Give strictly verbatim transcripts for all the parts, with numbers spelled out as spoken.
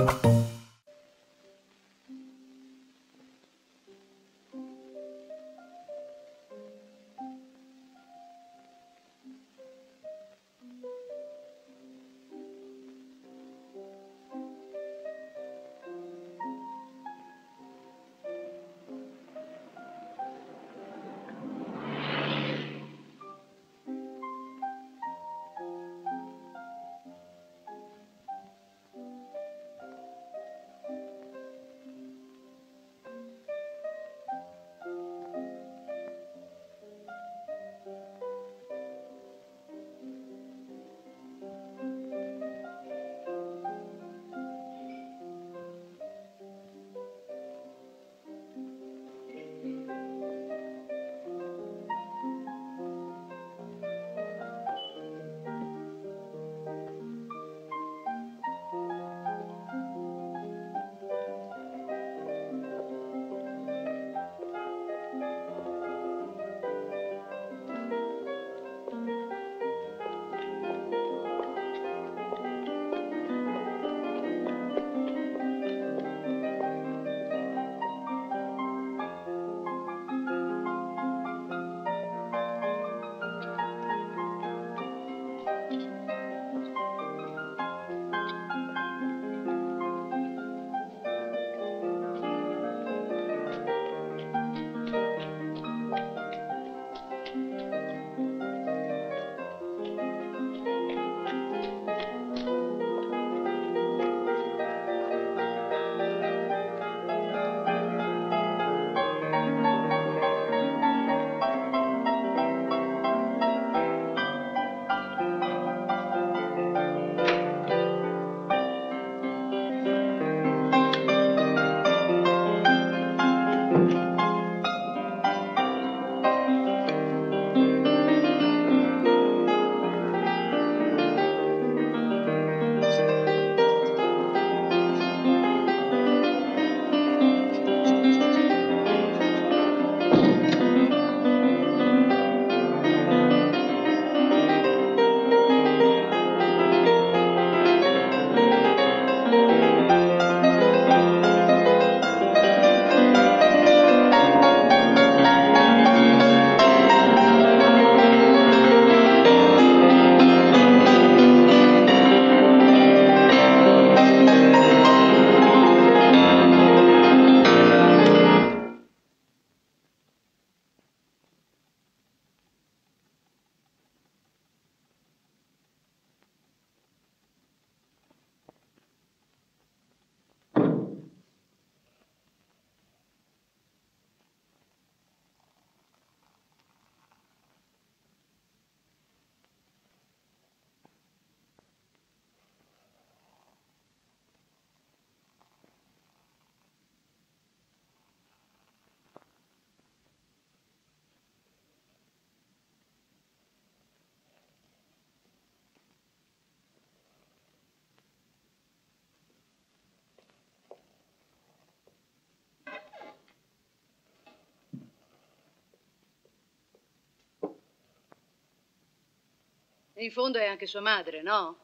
In fondo è anche sua madre, no?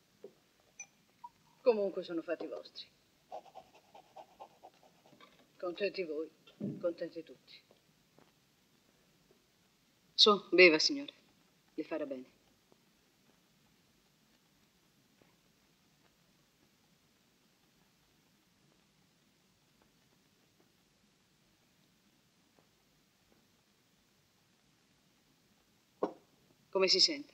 Comunque sono fatti vostri. Contenti voi, contenti tutti. Su, beva, signore. Le farà bene. Come si sente?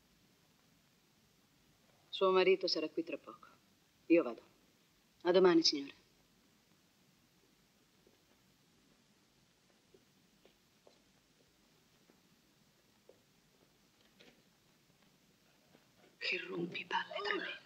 Suo marito sarà qui tra poco. Io vado. A domani, signore. Che rompipalle tremenda.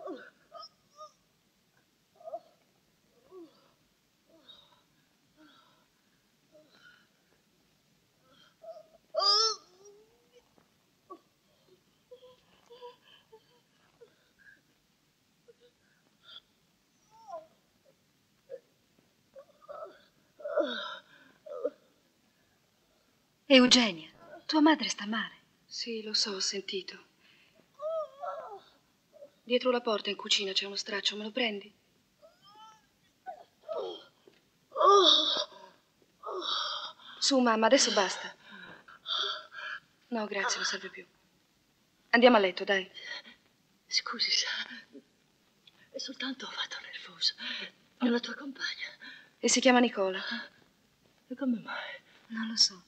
Eugenia, tua madre sta male. Sì, lo so, ho sentito. Dietro la porta in cucina c'è uno straccio, me lo prendi? Su, mamma, adesso basta. No, grazie, non serve più. Andiamo a letto, dai. Scusi, sa, è soltanto fatto nervoso. È la tua compagna. E si chiama Nicola. E come mai? Non lo so.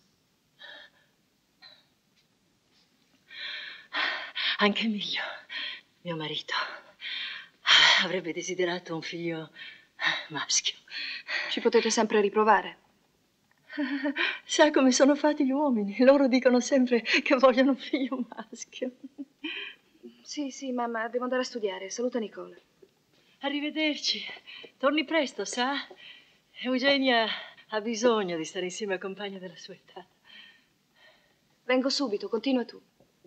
Anche Emilio, mio marito, avrebbe desiderato un figlio maschio. Ci potete sempre riprovare. Sa come sono fatti gli uomini? Loro dicono sempre che vogliono un figlio maschio. Sì, sì, mamma, devo andare a studiare. Saluta Nicola. Arrivederci. Torni presto, sa? Eugenia ha bisogno di stare insieme a compagni della sua età. Vengo subito, continua tu.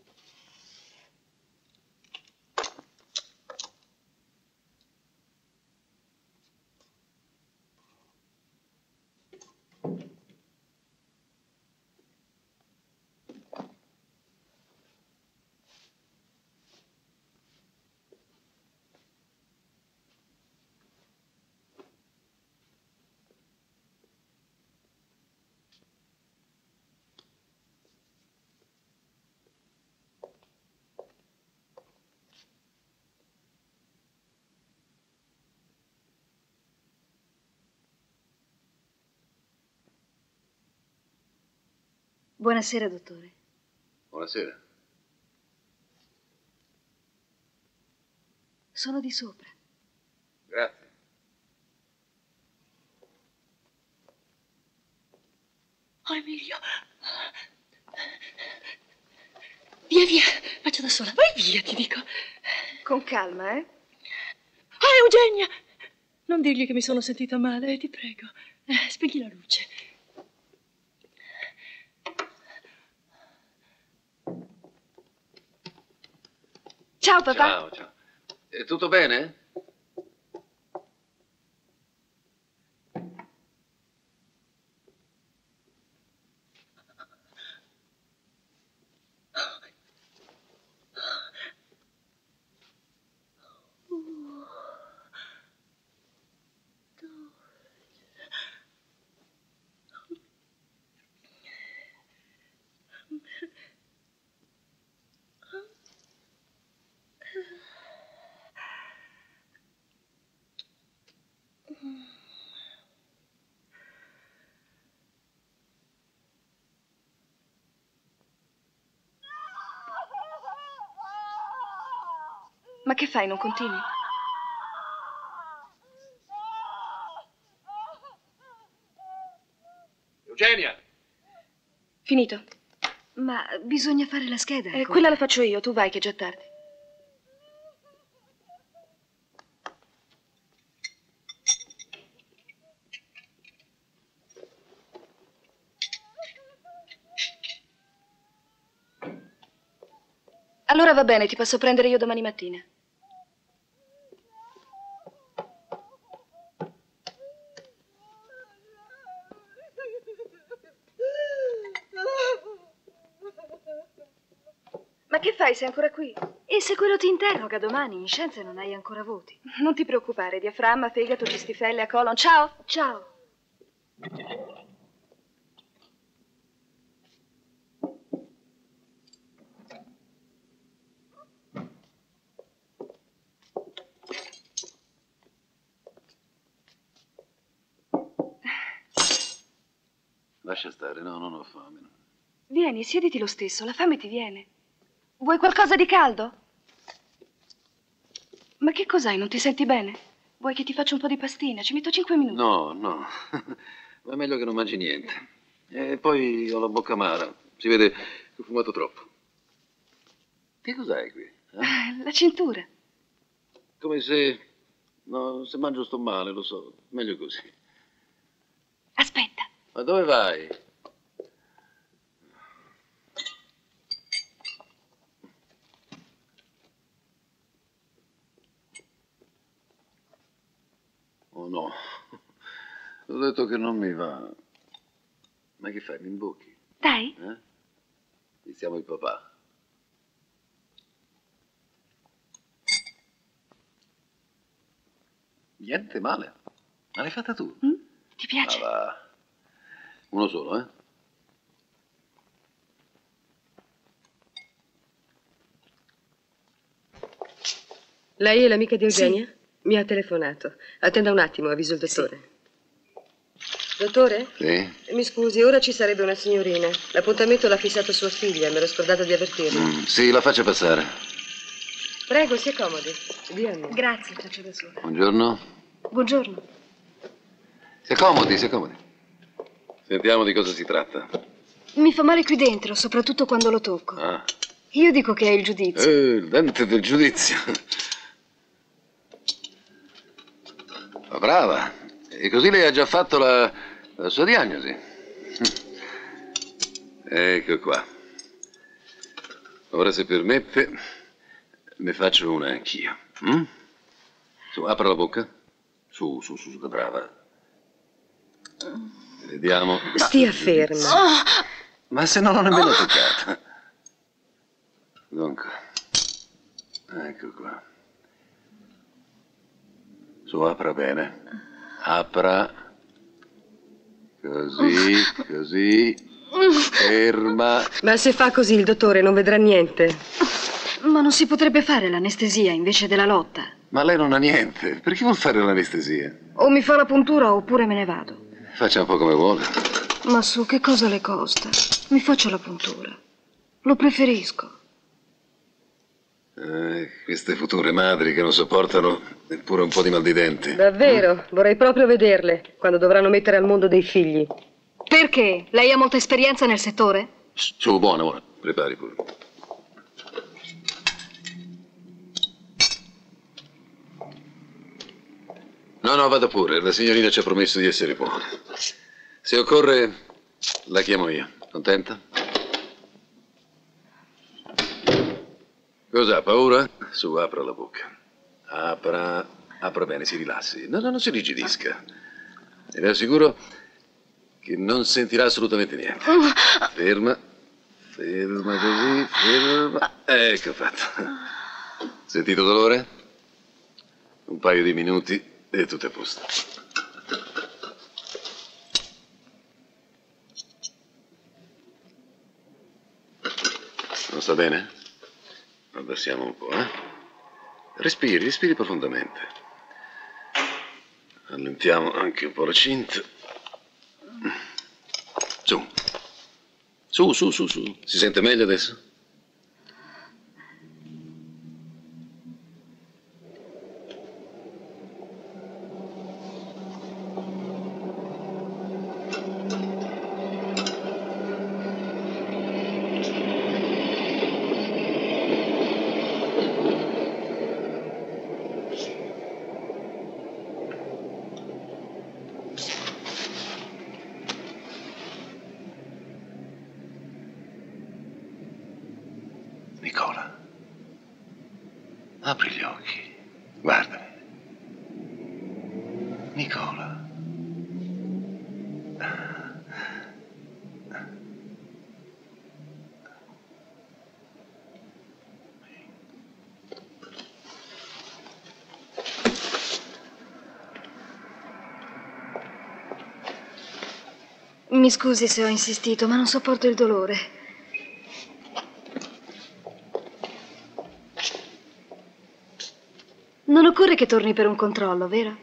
Buonasera, dottore. Buonasera. Sono di sopra. Grazie. Oh, Emilio. Via, via, faccio da sola. Vai via, ti dico. Con calma, eh? Ah, Eugenia! Non dirgli che mi sono sentita male, eh, ti prego. Eh, spegni la luce. Ciao, papà. Ciao, ciao. È tutto bene? Ma che fai, non continui? Eugenia! Finito. Ma bisogna fare la scheda. Eh, ancora. quella la faccio io, tu vai che è già tardi. Allora va bene, ti passo a prendere io domani mattina. Ma che fai? Sei ancora qui? E se quello ti interroga domani, in scienze non hai ancora voti. Non ti preoccupare, diaframma, fegato, cistifelle, a colon. Ciao! Ciao. Lascia stare, no, non ho fame. Vieni, siediti lo stesso, la fame ti viene. Vuoi qualcosa di caldo? Ma che cos'hai? Non ti senti bene? Vuoi che ti faccia un po' di pastina? Ci metto cinque minuti. No, no. Ma è meglio che non mangi niente. E poi ho la bocca amara. Si vede che ho fumato troppo. Che cos'hai qui? eh? La cintura. Come se... No, se mangio sto male, lo so. Meglio così. Aspetta. Ma dove vai? Oh no, ho detto che non mi va. Ma che fai, mi imbocchi? Dai. Eh? Iniziamo il papà. Niente male. Ma l'hai fatta tu? Mm? Ti Ma piace? va. Uno solo, eh? Lei è l'amica di Eugenia? Sì. Mi ha telefonato. Attenda un attimo, avviso il dottore. Sì. Dottore? Sì? Mi scusi, ora ci sarebbe una signorina. L'appuntamento l'ha fissato sua figlia, mi ero scordata di avvertirla. Mm, sì, la faccia passare. Prego, si accomodi. Diamo. Grazie, faccio da sola. Buongiorno. Buongiorno. Si accomodi, si accomodi. Sentiamo di cosa si tratta. Mi fa male qui dentro, soprattutto quando lo tocco. Ah. Io dico che è il giudizio. Eh, il dente del giudizio. Ma brava. E così lei ha già fatto la, la sua diagnosi. Ecco qua. Ora, se permette, ne faccio una anch'io. Mm? Su, apra la bocca. Su, su, su, su, brava. Vediamo. Stia ferma. Ma se non l'ho nemmeno toccata. Dunque. Ecco qua. Su, apra bene. Apra. Così, così. Ferma. Ma se fa così il dottore non vedrà niente. Ma non si potrebbe fare l'anestesia invece della lotta? Ma lei non ha niente. Perché vuol fare l'anestesia? O mi fa la puntura oppure me ne vado. Faccia un po' come vuole. Ma su, che cosa le costa? Mi faccio la puntura. Lo preferisco. Eh, queste future madri che non sopportano neppure un po' di mal di denti. Davvero? Mm? Vorrei proprio vederle quando dovranno mettere al mondo dei figli. Perché? Lei ha molta esperienza nel settore? Su, buona, buona. Prepari pure. No, no, vada pure. La signorina ci ha promesso di essere buona. Se occorre, la chiamo io. Contenta? Cosa, paura? Su, apra la bocca. Apra, apra bene, si rilassi. No, no, non si rigidisca. E le assicuro che non sentirà assolutamente niente. Ferma, ferma così, ferma. Ecco fatto. Sentito dolore? Un paio di minuti e tutto è a posto. Non sta bene? Abbassiamo un po', eh? Respiri, respiri profondamente. Allentiamo anche un po' la cinta. Su. Su, su, su, su. Si sente meglio adesso? Nicola, apri gli occhi, guardami. Nicola. Mi scusi se ho insistito, ma non sopporto il dolore. Non occorre che torni per un controllo, vero?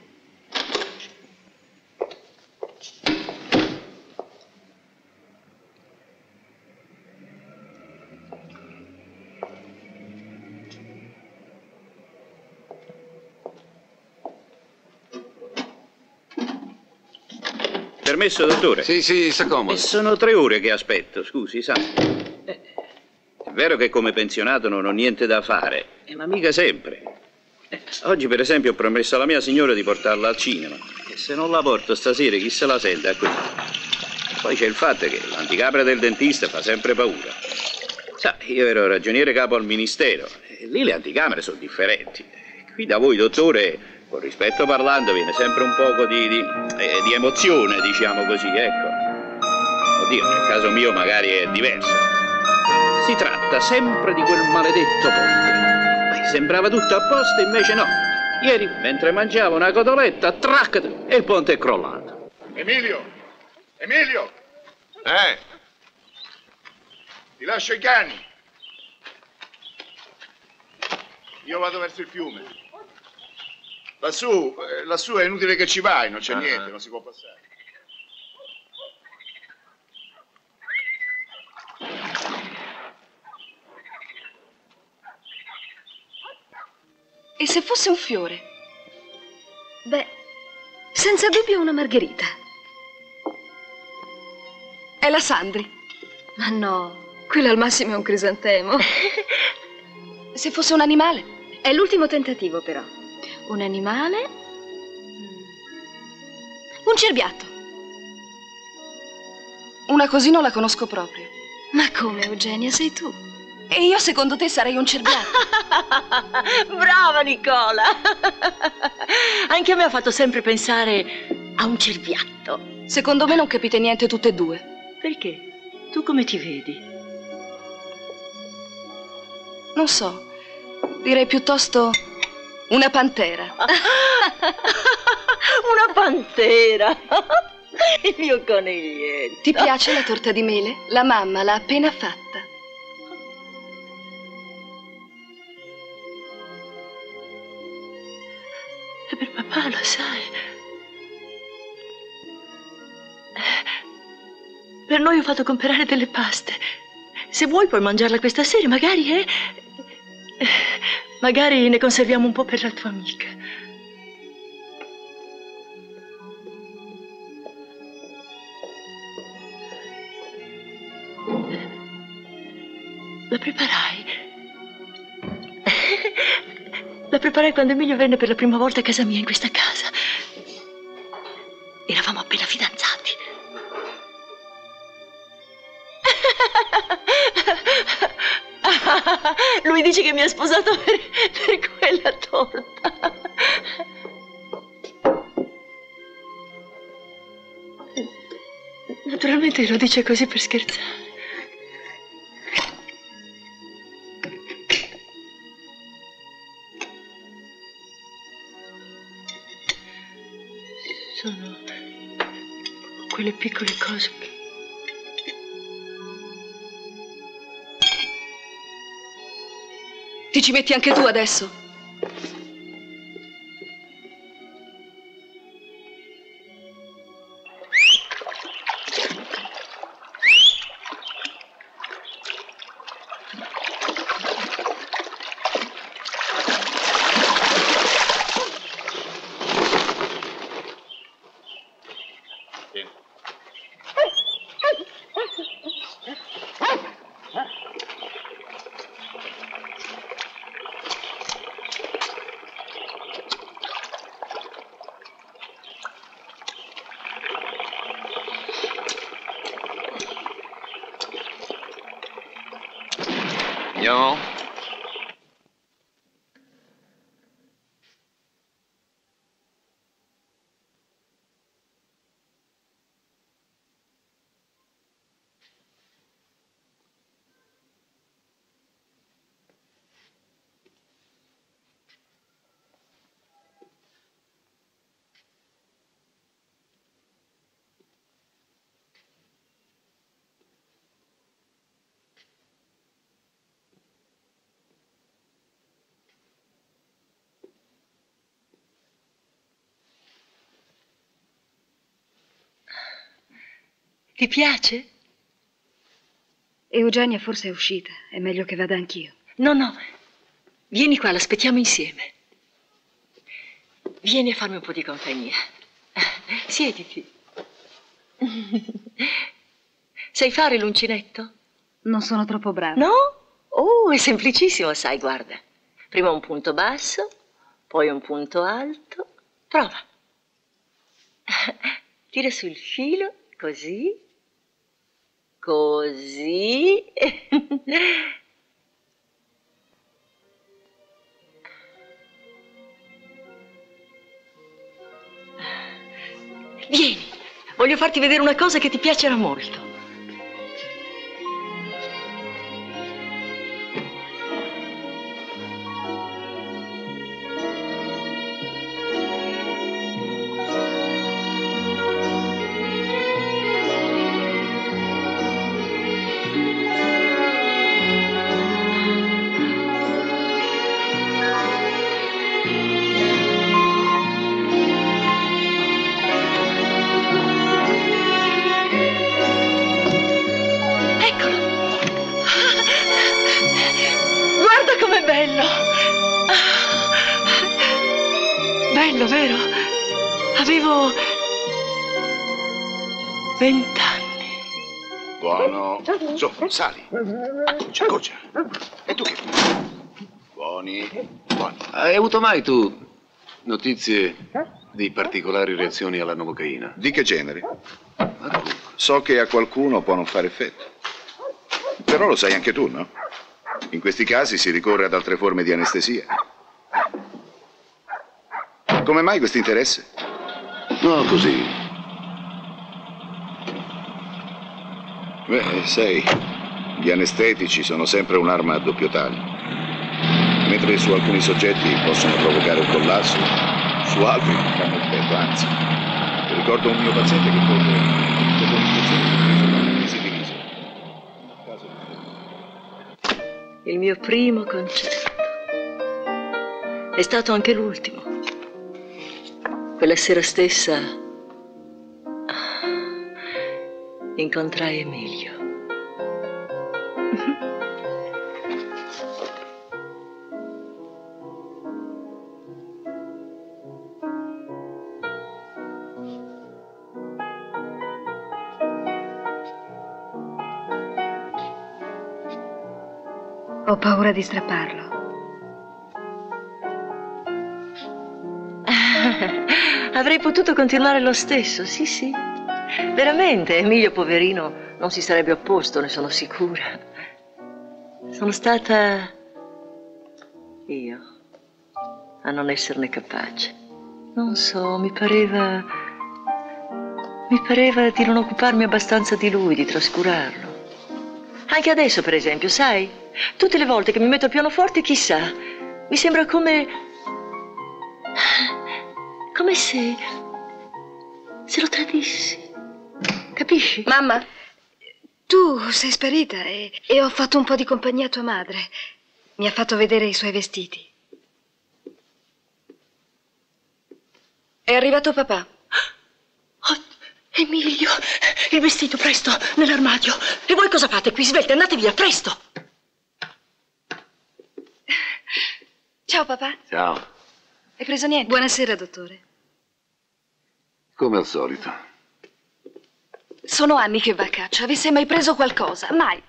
Permesso, dottore? Sì, sì, si accomodi. E sono tre ore che aspetto, scusi, sa. È vero che come pensionato non ho niente da fare, ma mica sempre. Oggi, per esempio, ho promesso alla mia signora di portarla al cinema. E se non la porto stasera, chi se la sente a così? Poi c'è il fatto che l'anticapra del dentista fa sempre paura. Sa, io ero ragioniere capo al ministero, e lì le anticamere sono differenti. Qui da voi, dottore, con rispetto parlando, viene sempre un poco di, di, eh, di emozione, diciamo così, ecco. Oddio, nel caso mio magari è diverso. Si tratta sempre di quel maledetto ponte. Sembrava tutto a posto, invece no. Ieri, mentre mangiavo una cotoletta, trac, e il ponte è crollato. Emilio! Emilio! Eh? Ti lascio i cani. Io vado verso il fiume. Lassù, eh, lassù è inutile che ci vai, non c'è Ah. niente, non si può passare. E se fosse un fiore? Beh, senza dubbio una margherita. È la Sandri. Ma no, quello al massimo è un crisantemo. Se fosse un animale? È l'ultimo tentativo, però. Un animale? Un cerbiatto. Una così non la conosco proprio. Ma come, Eugenia, sei tu? E io, secondo te, sarei un cerbiatto? Brava Nicola! Anche a me ha fatto sempre pensare a un cerbiatto. Secondo me non capite niente tutte e due. Perché? Tu come ti vedi? Non so, direi piuttosto una pantera. Una pantera! Il mio coniglietto. Ti piace la torta di mele? La mamma l'ha appena fatta. E per papà, lo sai. Per noi ho fatto comprare delle paste. Se vuoi puoi mangiarla questa sera, magari, eh? Magari ne conserviamo un po' per la tua amica. La preparai? La preparai quando Emilio venne per la prima volta a casa mia, in questa casa. Eravamo appena fidanzati. Lui dice che mi ha sposato per, per quella torta. Naturalmente lo dice così per scherzare. Sono quelle piccole cose che... Ti ci metti anche tu adesso? Andiamo? Ti piace? Eugenia forse è uscita. È meglio che vada anch'io. No, no. Vieni qua, l'aspettiamo insieme. Vieni a farmi un po' di compagnia. Siediti. Sai fare l'uncinetto? Non sono troppo brava. No? Oh, è semplicissimo, sai, guarda. Prima un punto basso, poi un punto alto. Prova. Tira sul filo, così. Così. Vieni, voglio farti vedere una cosa che ti piacerà molto. bello, vero? Avevo vent'anni. Buono. Su, sali. Acconcia, acconcia. E tu che fai? Buoni, buoni. Hai avuto mai tu notizie di particolari reazioni alla novocaina? Di che genere? Ma comunque. So che a qualcuno può non fare effetto. Però lo sai anche tu, no? In questi casi si ricorre ad altre forme di anestesia. Come mai questo interesse? No, così. Beh, sai, gli anestetici sono sempre un'arma a doppio taglio. Mentre su alcuni soggetti possono provocare un collasso, su altri non fanno effetto, anzi. Ricordo un mio paziente che dopo dopo un'infezione di crisi di riso. Il mio primo concerto. È stato anche l'ultimo. Quella sera stessa incontrai Emilio. Ho paura di strapparlo. Avrei potuto continuare lo stesso, sì, sì. Veramente, Emilio, poverino, non si sarebbe opposto, ne sono sicura. Sono stata io a non esserne capace. Non so, mi pareva... mi pareva di non occuparmi abbastanza di lui, di trascurarlo. Anche adesso, per esempio, sai, tutte le volte che mi metto al pianoforte, chissà, mi sembra come... come se... se lo tradissi. Capisci? Mamma, tu sei sparita e, e ho fatto un po' di compagnia a tua madre. Mi ha fatto vedere i suoi vestiti. È arrivato papà. Oh, Emilio, il vestito, presto, nell'armadio. E voi cosa fate qui? Svelte, andate via, presto. Ciao papà. Ciao. Hai preso niente? Buonasera, dottore. Come al solito. Sono anni che va a caccia. Avesse mai preso qualcosa? Mai.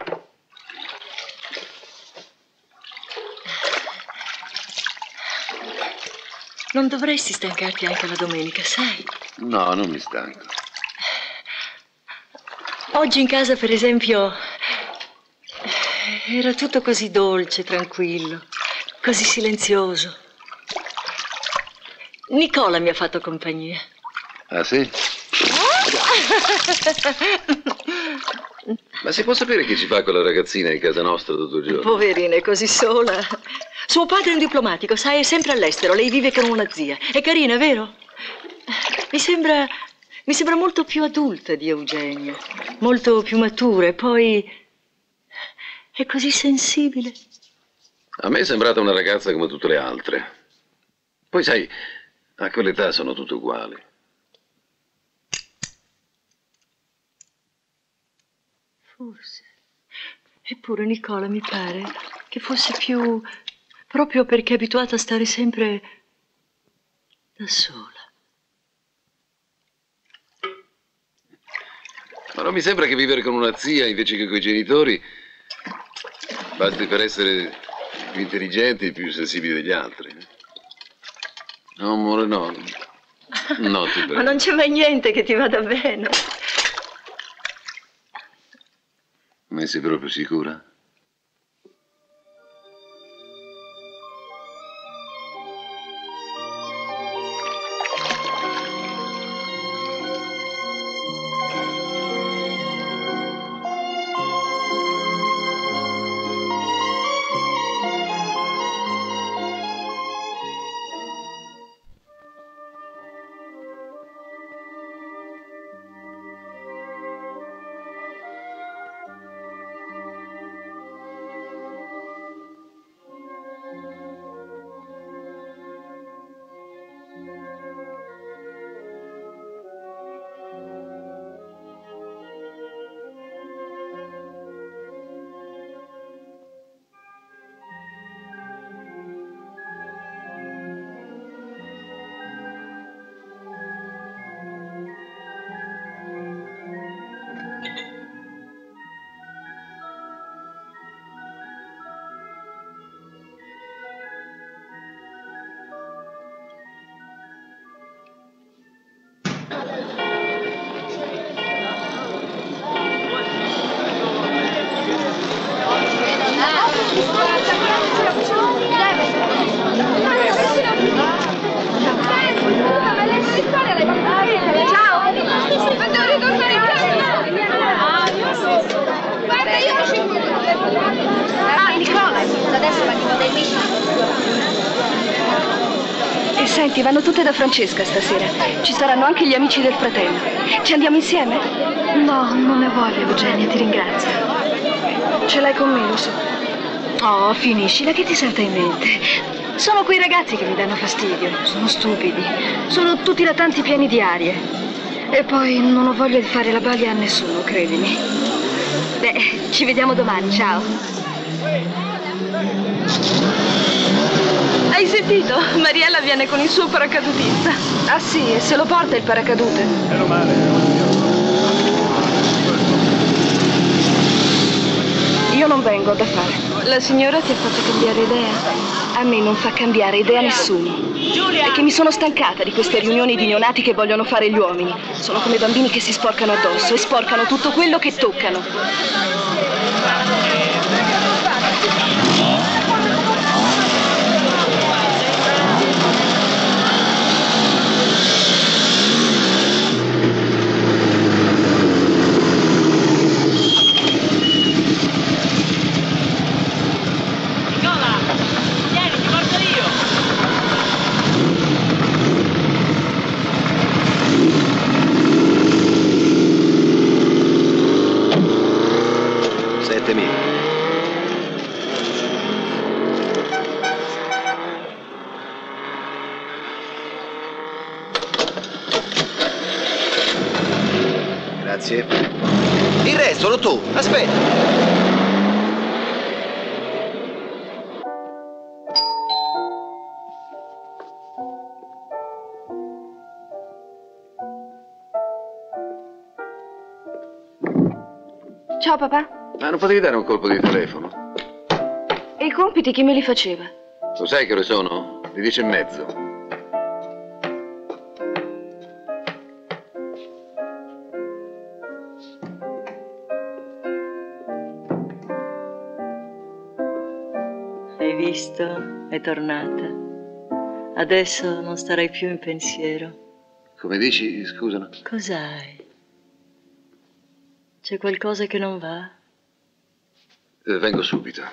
Non dovresti stancarti anche la domenica, sai? No, non mi stanco. Oggi in casa, per esempio, era tutto così dolce, tranquillo, così silenzioso. Nicola mi ha fatto compagnia. Ah, sì? Ma si può sapere che ci fa quella ragazzina in casa nostra tutto il giorno? Poverina, è così sola. Suo padre è un diplomatico, sai, è sempre all'estero. Lei vive con una zia. È carina, vero? Mi sembra... mi sembra molto più adulta di Eugenia. Molto più matura e poi... è così sensibile. A me è sembrata una ragazza come tutte le altre. Poi sai, a quell'età sono tutte uguali. Forse. Eppure Nicola mi pare che fosse più... proprio perché è abituata a stare sempre da sola. Ma non mi sembra che vivere con una zia invece che con i genitori basti per essere più intelligenti e più sensibili degli altri. No, amore, no. No, ti prego. Ma non c'è mai niente che ti vada bene. Ne sei proprio sicura? Senti, vanno tutte da Francesca stasera. Ci saranno anche gli amici del fratello. Ci andiamo insieme? No, non ne voglio, Eugenia, ti ringrazio. Ce l'hai con me, lo so. Oh, finiscila, che ti salta in mente? Sono quei ragazzi che mi danno fastidio. Sono stupidi. Sono tutti latanti pieni di arie. E poi non ho voglia di fare la balia a nessuno, credimi. Beh, ci vediamo domani, ciao. Hai sentito? Mariella viene con il suo paracadutista. Ah sì, e se lo porta il paracadute. Meno male. Io non vengo da fare. La signora ti ha fatto cambiare idea? A me non fa cambiare idea a nessuno. È che mi sono stancata di queste riunioni di neonati che vogliono fare gli uomini. Sono come bambini che si sporcano addosso e sporcano tutto quello che toccano. Grazie. Il resto solo tu. Aspetta. Ciao papà. Ma non potevi dare un colpo di telefono? E i compiti chi me li faceva? Lo sai che ore sono? Le dieci e mezzo. Hai visto? È tornata. Adesso non starai più in pensiero. Come dici, scusano? Cos'hai? C'è qualcosa che non va? Eh, vengo subito.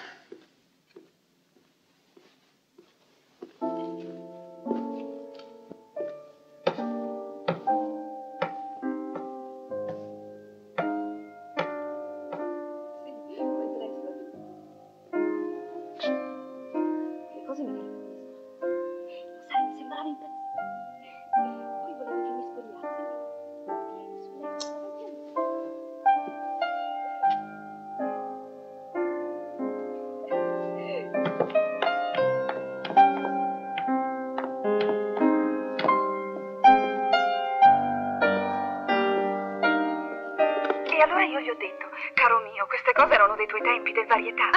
E allora io gli ho detto, caro mio, queste cose erano dei tuoi tempi, del varietà.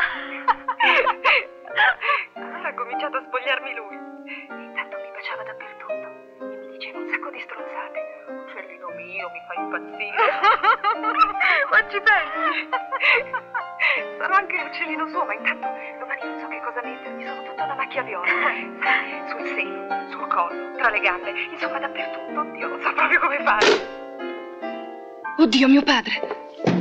Allora ha cominciato a spogliarmi lui. Intanto mi baciava dappertutto e mi diceva un sacco di stronzate. Uccellino mio, mi fai impazzire. Ma ci pensi? Sarà anche l'uccellino suo, ma intanto domani non so che cosa mettermi, sono tutta una macchia viola. Sai, sul seno, sul collo, tra le gambe, insomma dappertutto. Dio non so proprio come fare. Oddio, mio padre!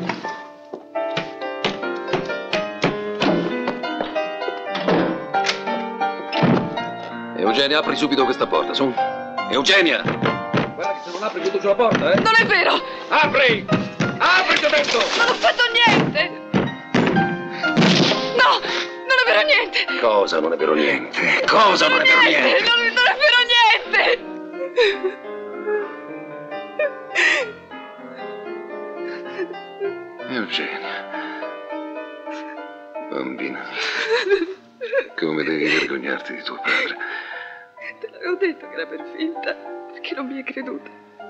Eugenia, apri subito questa porta, su. Eugenia! Guarda che se non apri chiudo sulla porta, eh? Non è vero! Apri! Apri, ti ho detto! Non ho fatto niente! No! Non è vero niente! Cosa non è vero niente? Cosa non è vero niente? Non, non è vero niente! Eugenia, bambina, come devi vergognarti di tuo padre. Te l'avevo detto che era per finta, perché non mi hai creduta.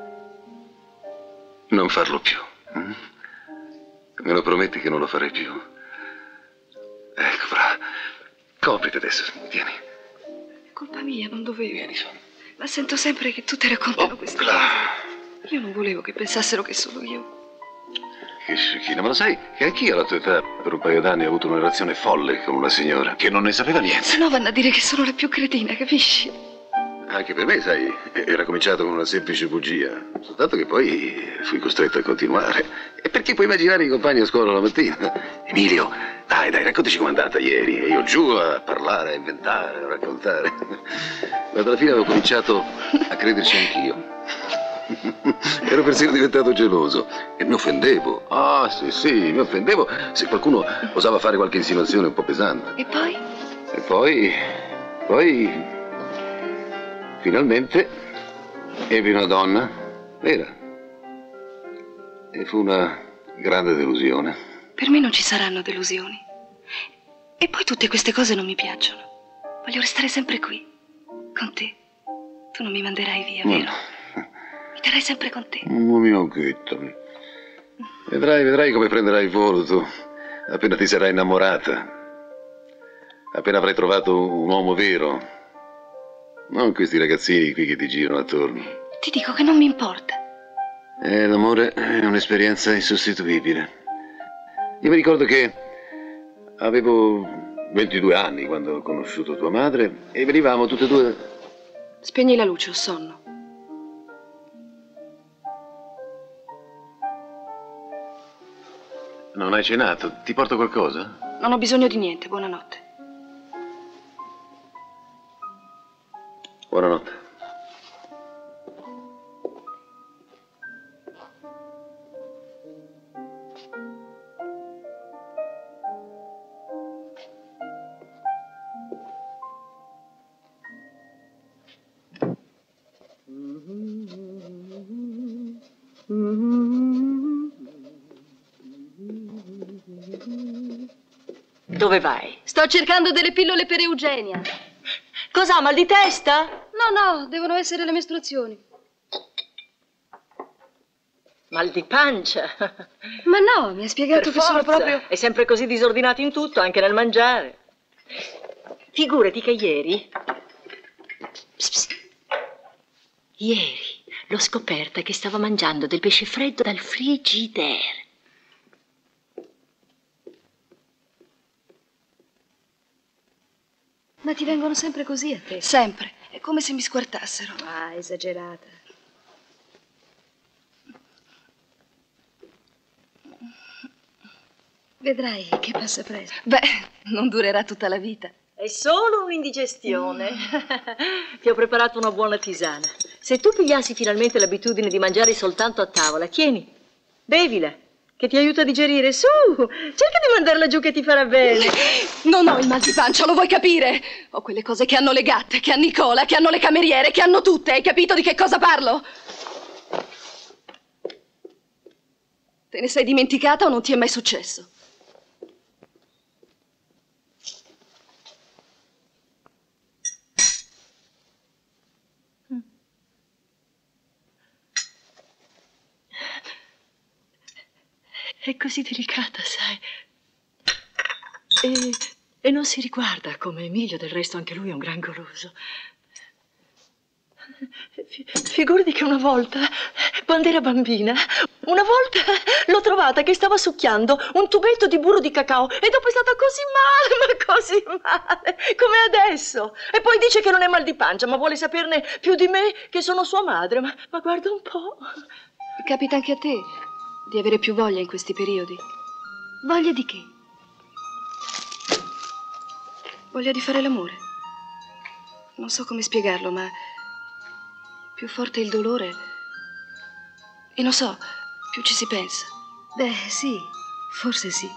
Non farlo più. Hm? Me lo prometti che non lo farei più? Ecco, brava. Copriti adesso, vieni. È colpa mia, non dovevo. Vieni su. Ma sento sempre che tutte raccontano Oh, queste là. cose. Io non volevo che pensassero che sono io. Che scicchina, ma lo sai che anch'io alla tua età per un paio d'anni ho avuto una relazione folle con una signora che non ne sapeva niente. Se no vanno a dire che sono la più cretina, capisci? anche per me, sai, era cominciato con una semplice bugia. Soltanto che poi fui costretto a continuare. E perché puoi immaginare i compagni a scuola la mattina? Emilio, dai, dai, raccontaci com'è andata ieri. E io giù a parlare, a inventare, a raccontare. Ma alla fine avevo cominciato a crederci anch'io. Ero persino diventato geloso e mi offendevo. Ah, sì, sì, mi offendevo se qualcuno osava fare qualche insinuazione un po' pesante. E poi? E poi... poi... finalmente ebbi una donna vera. E fu una grande delusione. Per me non ci saranno delusioni. E poi tutte queste cose non mi piacciono. Voglio restare sempre qui, con te. Tu non mi manderai via, No. vero? Mi terrai sempre con te. Oh mio ghetto. Vedrai, vedrai come prenderai il volo tu, appena ti sarai innamorata. Appena avrai trovato un uomo vero. Non questi ragazzini qui che ti girano attorno. Ti dico che non mi importa. Eh, l'amore è un'esperienza insostituibile. Io mi ricordo che avevo ventidue anni quando ho conosciuto tua madre e venivamo tutte e due... Spegni la luce, ho sonno. Non hai cenato? Ti porto qualcosa? Non ho bisogno di niente, buonanotte. Buonanotte. Dove vai? Sto cercando delle pillole per Eugenia. Cosa, mal di testa? No, no, devono essere le mestruazioni. Mal di pancia. Ma no, mi ha spiegato Per che sono forza. proprio... È sempre così disordinato in tutto, anche nel mangiare. Figurati che ieri... Psst, psst. Ieri l'ho scoperta che stava mangiando del pesce freddo dal frigidaire. Ma ti vengono sempre così a te? Sempre. È come se mi squartassero. Ah, esagerata. Vedrai che passa presto. Beh, non durerà tutta la vita. È solo un'indigestione. Ti ho preparato una buona tisana. Se tu pigliassi finalmente l'abitudine di mangiare soltanto a tavola, tieni, bevila, che ti aiuta a digerire. Su, cerca di mandarla giù che ti farà bene. Non ho il mal di pancia, lo vuoi capire? Ho quelle cose che hanno le gatte, che ha Nicola, che hanno le cameriere, che hanno tutte. Hai capito di che cosa parlo? Te ne sei dimenticata o non ti è mai successo? È così delicata, sai. E, e non si riguarda come Emilio, del resto anche lui è un gran goloso. Fi- Figurati che una volta, quando era bambina, una volta l'ho trovata che stava succhiando un tubetto di burro di cacao e dopo è stata così male, ma così male, come adesso. E poi dice che non è mal di pancia, ma vuole saperne più di me che sono sua madre. Ma, ma guarda un po'. Capita anche a te di avere più voglia in questi periodi? Voglia di che? Voglia di fare l'amore. Non so come spiegarlo, ma più forte è il dolore e non so, più ci si pensa. Beh, sì, forse sì.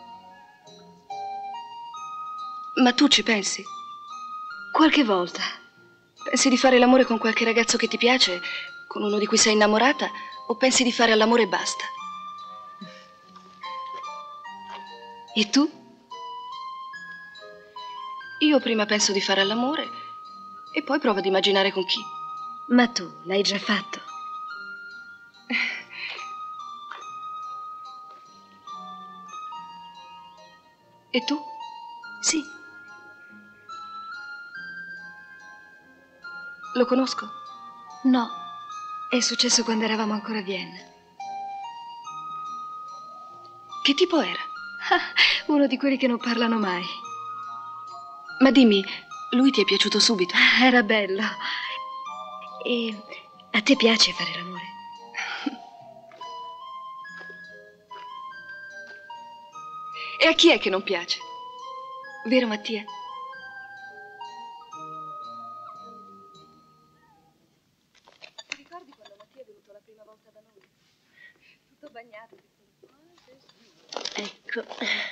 Ma tu ci pensi? Qualche volta. Pensi di fare l'amore con qualche ragazzo che ti piace, con uno di cui sei innamorata, o pensi di fare all'amore e basta? E tu? Io prima penso di fare all'amore e poi provo ad immaginare con chi. Ma tu l'hai già fatto? E tu? Sì. Lo conosco? No, è successo quando eravamo ancora a Vienna. Che tipo era? Ah, uno di quelli che non parlano mai. Ma dimmi, lui ti è piaciuto subito? Era bello. E a te piace fare l'amore? E a chi è che non piace? Vero, Mattia? Ti ricordi quando Mattia è venuto la prima volta da noi? Tutto bagnato. Ecco.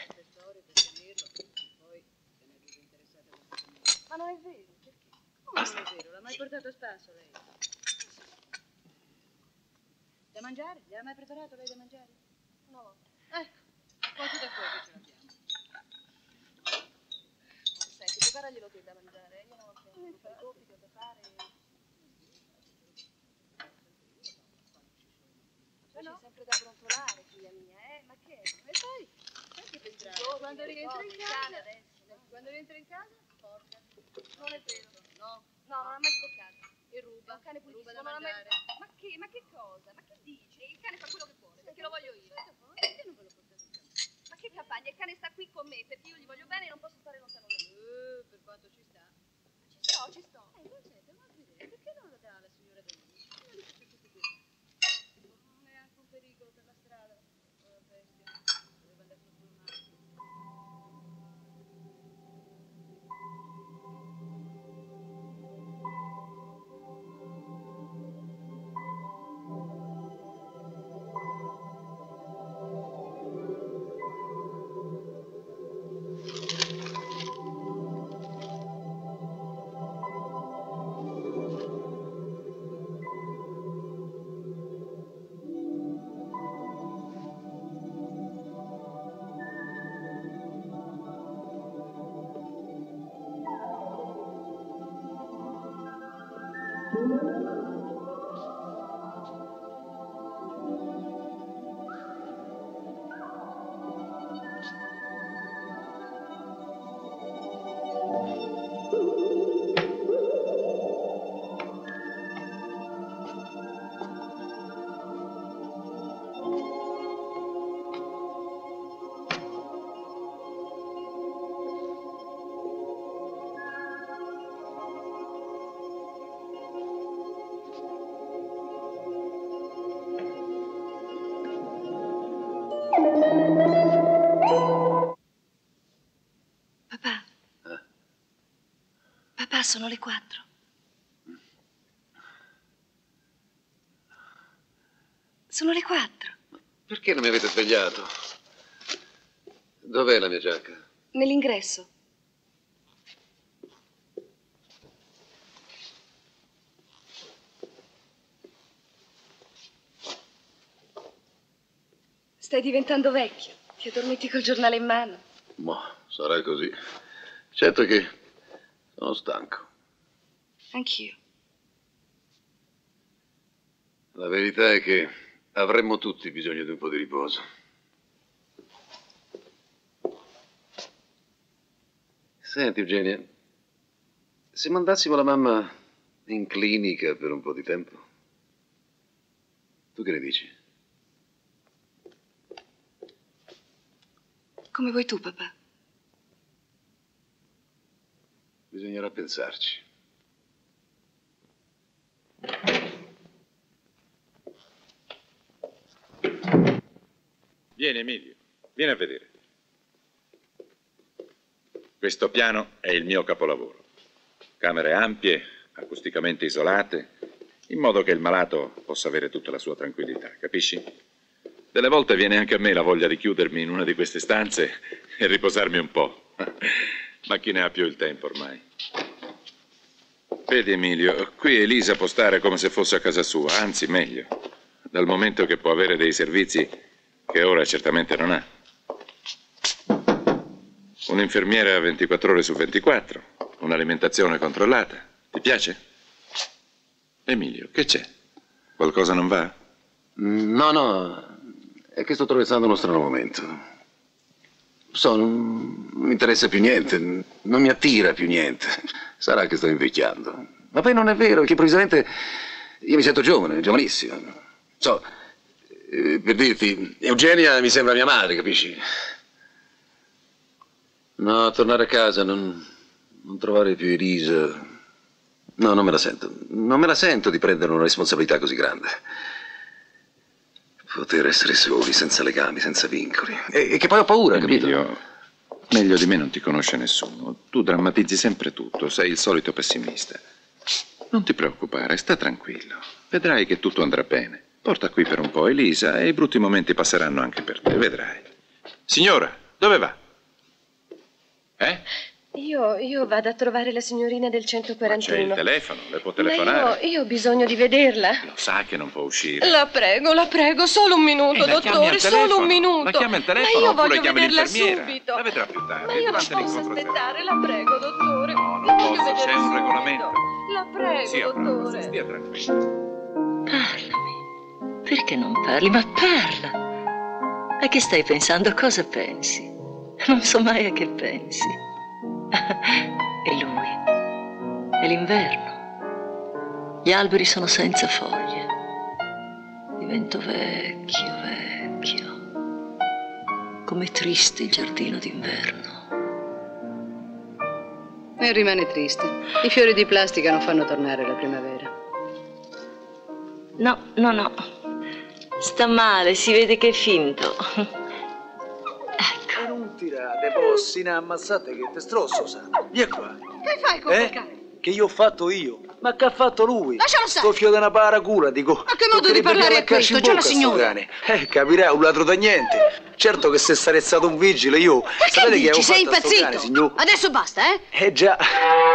Ma non è vero, perché? Come non è vero? L'ha mai portato a spasso lei? Da mangiare? Gli ha mai preparato lei da mangiare? Una volta. Ecco, quanto da fuori ce l'abbiamo. Senti, preparaglielo te da mangiare, io non ho tempo, mi fai compito da fare. Poi c'è sempre da brontolare, figlia mia, eh? Ma che? E poi, senti pensare, quando rientra in casa, adesso, quando rientra in casa, porca. Non è vero, no, no, non ha mai sporcato. E ruba, è un cane pulito da mangiare. Ma che, ma che cosa? Ma che dici? Il cane fa quello che vuole, perché lo voglio io. Perché non ve lo portate in casa? Ma che campagna? Il cane sta qui con me, perché io gli voglio bene e non posso stare lontano da lui. Eh, per quanto ci sta. Ma ci sto, ci sto. Eh, voi siete un'altra idea. Perché non la dà la signora Denise? Non li faccio tutti così. Non è anche un pericolo per la strada. Oh, bestia. Doveva andare sotto una macchina. Papà. Eh? Papà, sono le quattro. Sono le quattro. Perché non mi avete svegliato? Dov'è la mia giacca? Nell'ingresso. Stai diventando vecchio. Ti addormenti col giornale in mano. Ma sarà così. Certo che sono stanco. Anch'io. La verità è che avremmo tutti bisogno di un po' di riposo. Senti, Eugenia, se mandassimo la mamma in clinica per un po' di tempo, tu che ne dici? Come vuoi tu, papà? Bisognerà pensarci. Vieni, Emilio, vieni a vedere. Questo piano è il mio capolavoro. Camere ampie, acusticamente isolate, in modo che il malato possa avere tutta la sua tranquillità, capisci? Delle volte viene anche a me la voglia di chiudermi in una di queste stanze e riposarmi un po'. Ma chi ne ha più il tempo ormai? Vedi, Emilio, qui Elisa può stare come se fosse a casa sua, anzi meglio, dal momento che può avere dei servizi che ora certamente non ha. Un'infermiera ventiquattro ore su ventiquattro, un'alimentazione controllata. Ti piace? Emilio, che c'è? Qualcosa non va? No, no, è che sto attraversando uno strano momento. So, non mi interessa più niente, non mi attira più niente. Sarà che sto invecchiando. Ma poi non è vero, che improvvisamente io mi sento giovane, giovanissimo. So, eh, per dirti, Eugenia mi sembra mia madre, capisci? No, tornare a casa, non, non trovare più Elisa, No, non me la sento. Non me la sento di prendere una responsabilità così grande. Poter essere soli, senza legami, senza vincoli. E, e che poi ho paura, capito? Emilio, meglio di me non ti conosce nessuno. Tu drammatizzi sempre tutto, sei il solito pessimista. Non ti preoccupare, sta tranquillo. Vedrai che tutto andrà bene. Porta qui per un po' Elisa e i brutti momenti passeranno anche per te, vedrai. Signora, dove va? Eh? Io, io vado a trovare la signorina del centoquarantuno. C'è il telefono, le può Ma telefonare. io, io ho bisogno di vederla. Lo sa che non può uscire. La prego, la prego, solo un minuto, Eh, la chiami dottore, al solo telefono. un minuto. La chiami al telefono Ma io oppure voglio chiami vederla l'infermiera. subito. La vedrà più tardi. Ma io non durante posso l'incontro tra- aspettare, la prego, dottore. No, non Voglio posso, vederla c'è un subito. regolamento. La prego, Sia bravo, dottore. stia tranquillo. Parlami. Perché non parli? Ma parla. A che stai pensando? Cosa pensi? Non so mai a che pensi. E lui? È l'inverno. Gli alberi sono senza foglie. Divento vecchio, vecchio. Com'è triste il giardino d'inverno. E rimane triste. I fiori di plastica non fanno tornare la primavera. No, no, no. Sta male, si vede che è finto. E non tirate, possina ammazzate che te strosso, sa. Vieni qua. Che fai con quel cane? Che io ho fatto io. Ma che ha fatto lui? Lascialo stare. Sto fio di una paracula, dico. Ma che modo di parlare è questo? C'è la signora. Eh, capirà, un ladro da niente. Certo che se sarei stato un vigile io. Ma che sapete dici? avevo Sei fatto a sto impazzito? cane, signor? Adesso basta, eh? Eh già. Ah,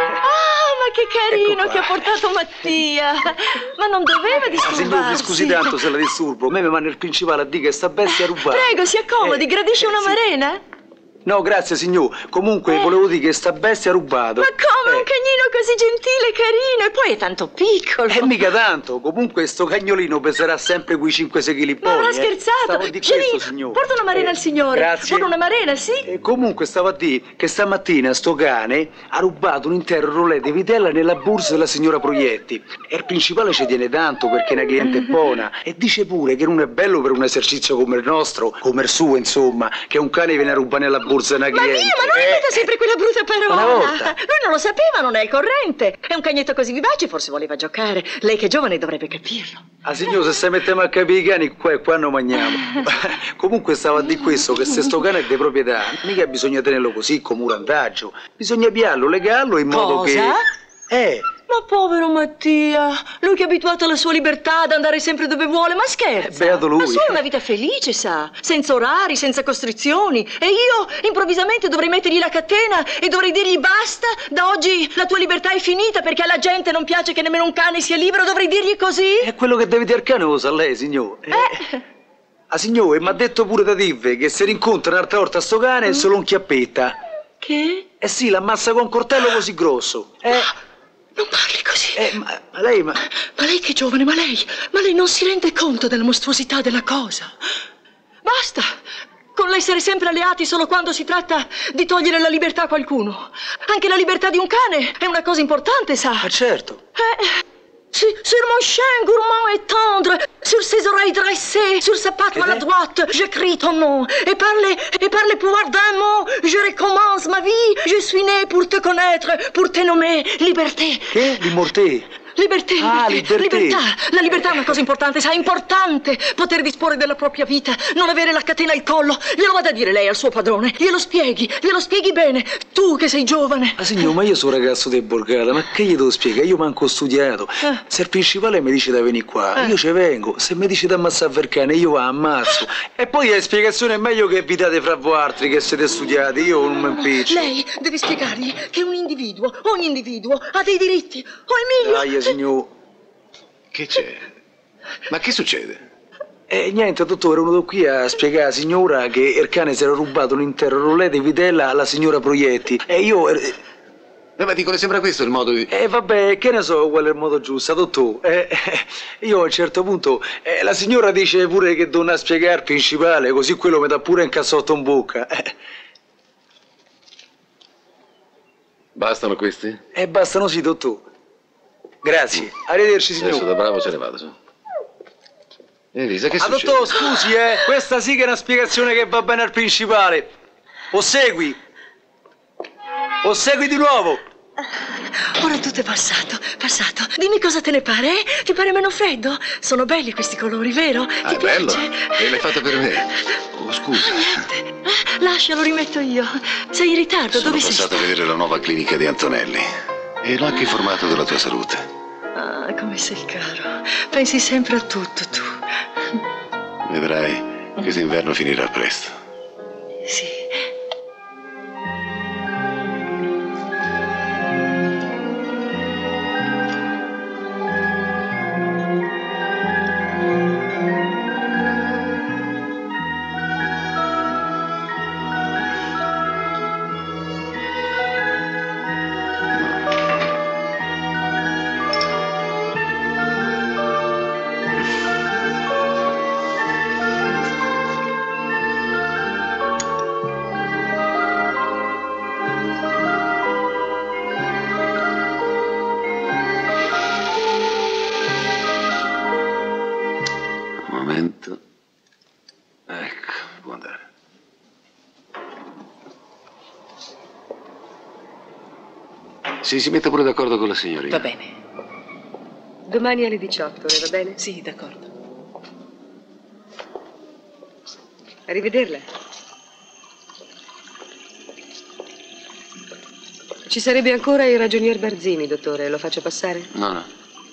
ma che carino Ecco qua. che ha portato Mattia. Ma non doveva Ah, signor, disturbarsi. mi scusi tanto se la disturbo. A me mi manda il principale a dire che sta bestia è rubata. Prego, si accomodi. Eh, Gradisce eh, una sì. marena? No, grazie, signor. Comunque, Eh. volevo dire che sta bestia ha rubato. Ma come? Eh. Un cagnino così gentile e carino. E poi è tanto piccolo. E mica tanto, comunque sto cagnolino peserà sempre quei cinque sei chili Ma poi. ha eh. scherzato. Stavo di Vieni, questo, signor. porta una marena Eh, al signore. Grazie. Vuole una marena, sì? E comunque stavo a dire che stamattina sto cane ha rubato un intero rolè di vitella nella borsa della signora Proietti. E il principale ci tiene tanto perché è una cliente buona. E dice pure che non è bello per un esercizio come il nostro, come il suo, insomma, che un cane viene a rubare nella borsa di una Ma cliente. mia, ma non ripeta sempre quella brutta parola. Una volta. Lui non lo sapeva, non è al corrente. È un cagnetto così vivace, forse voleva giocare. Lei che è giovane dovrebbe capirlo. Ah signor, se se mettiamo a capire i cani qua e qua non mangiamo. Comunque stavo a dire questo, che se sto cane è di proprietà, mica bisogna tenerlo così come un randaggio. Bisogna piarlo, legarlo in modo Cosa? che... Eh, Ma povero Mattia, lui che è abituato alla sua libertà ad andare sempre dove vuole, ma scherza. Eh, beato lui. La sua è una vita felice, sa, senza orari, senza costrizioni. E io improvvisamente dovrei mettergli la catena e dovrei dirgli basta, da oggi la tua libertà è finita perché alla gente non piace che nemmeno un cane sia libero, dovrei dirgli così? è quello che deve dire il cane lo sa lei, signor. Eh. Eh. Ah signore, mi ha detto pure da Tive che se rincontra un'altra volta sto cane è solo un chiappetta. Che? Eh sì, l'ammazza con un coltello così grosso. Eh, Non parli così. eh ma, ma lei, ma... Ma lei che è giovane, ma lei, ma lei non si rende conto della mostruosità della cosa. Basta con l'essere sempre alleati solo quando si tratta di togliere la libertà a qualcuno. Anche la libertà di un cane è una cosa importante, sa. Ah certo. Eh, sur, sur mon chien gourmand et tendre, sur ses oreilles dressées, sur sa patte maladroite, je crie ton nom. Et par les, et par les pouvoirs d'un mot, je recommence ma vie. Je suis né pour te connaître, pour te nommer liberté. Che? L'immorté? Libertà, Ah, libertà. libertà. La libertà è una cosa importante, sa, importante. Poter disporre della propria vita, non avere la catena al collo. Glielo vada a dire lei al suo padrone, glielo spieghi, glielo spieghi bene. Tu che sei giovane. Ah signor, ma io sono un ragazzo di Borgata, ma che gli devo spiegare? Io manco ho studiato. Eh. Se il principale mi dice da venire qua, Eh. io ci vengo. Se mi dice da ammazzare per cane, io va ammazzo. E poi la spiegazione è meglio che evitate fra voi altri che siete studiati, io non mi impiccio. Lei deve spiegargli che un individuo, ogni individuo, ha dei diritti. Oh, Emilio! Dai, signor. Che c'è? Ma che succede? E niente, dottore, venuto qui a spiegare alla signora che il cane si era rubato un intero rolè di vitella alla signora Proietti. E io... E Eh, ma dico, le sembra questo il modo di... eh, vabbè, che ne so qual è il modo giusto, dottore. Eh, eh, io a un certo punto... eh, la signora dice pure che donna spiegare al principale, così quello mi dà pure un cazzotto in bocca. Eh, Bastano questi? e bastano sì, dottore. Grazie. Arrivederci, Adesso signore. da bravo se ne vado, su. Elisa, che Ah, succede? dottore, scusi, eh, questa sì che è una spiegazione che va bene al principale. O segui. O segui di nuovo. ora tutto è passato, passato. Dimmi cosa te ne pare, eh? Ti pare meno freddo? Sono belli questi colori, vero? Ah, Ti è piace? bello? E l'hai fatto per me? Oh, scusa. Niente. Eh, lascia, lo rimetto io. Sei in ritardo, Sono dove sei passato stato? a vedere la nuova clinica di Antonelli. E l'ho anche informato della tua salute. Ah, come sei caro. Pensi sempre a tutto, tu. Vedrai, questo inverno finirà presto. Sì. Ecco, può andare. Sì, si metta pure d'accordo con la signorina. Va bene. Domani alle diciotto, le va bene? Sì, d'accordo. Arrivederla. Ci sarebbe ancora il ragionier Barzini, dottore. Lo faccio passare? No, no.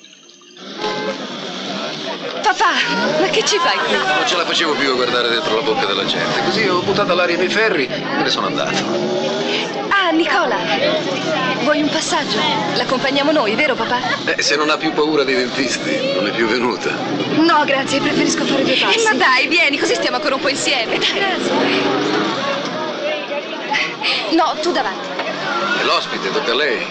Papà, ma che ci fai qui? Non ce la facevo più a guardare dentro la bocca della gente. Così ho buttato all'aria i miei ferri e me ne sono andato. Ah, Nicola, vuoi un passaggio? L'accompagniamo noi, vero papà? Eh, se non ha più paura dei dentisti, non è più venuta. No, grazie, preferisco fare due passi. Eh, ma dai, vieni, così stiamo ancora un po' insieme. Dai. Grazie. No, tu davanti. E l'ospite, tocca a lei.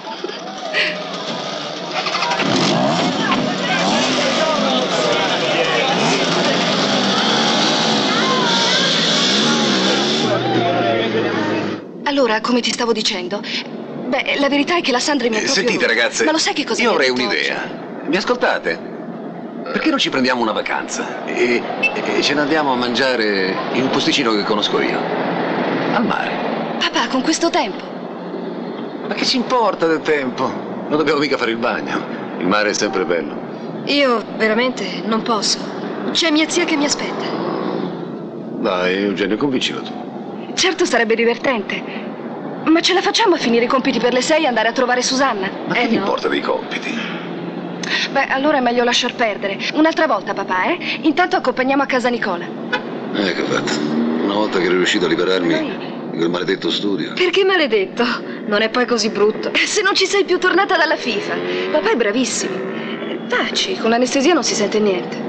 Allora, come ti stavo dicendo, beh, la verità è che la Sandra mi ha proprio... Sentite, ragazze, ma lo sai che cosa io mi ha avrei detto un'idea. Mi ascoltate? Perché non ci prendiamo una vacanza e, e ce ne andiamo a mangiare in un posticino che conosco io? Al mare. Papà, con questo tempo? Ma che ci importa del tempo? Non dobbiamo mica fare il bagno. Il mare è sempre bello. Io veramente non posso. C'è mia zia che mi aspetta. Dai, Eugenio, convincilo tu. Certo sarebbe divertente. Ma ce la facciamo a finire i compiti per le sei e andare a trovare Susanna? Ma che eh, ti no. importa dei compiti? Beh, allora è meglio lasciar perdere. Un'altra volta, papà, eh? Intanto accompagniamo a casa Nicola. Eh, che ho fatto? Una volta che ero riuscito a liberarmi di quel maledetto studio. Perché maledetto? Non è poi così brutto. Se non ci sei più tornata dalla FIFA. Papà è bravissimo. Taci, con l'anestesia non si sente niente.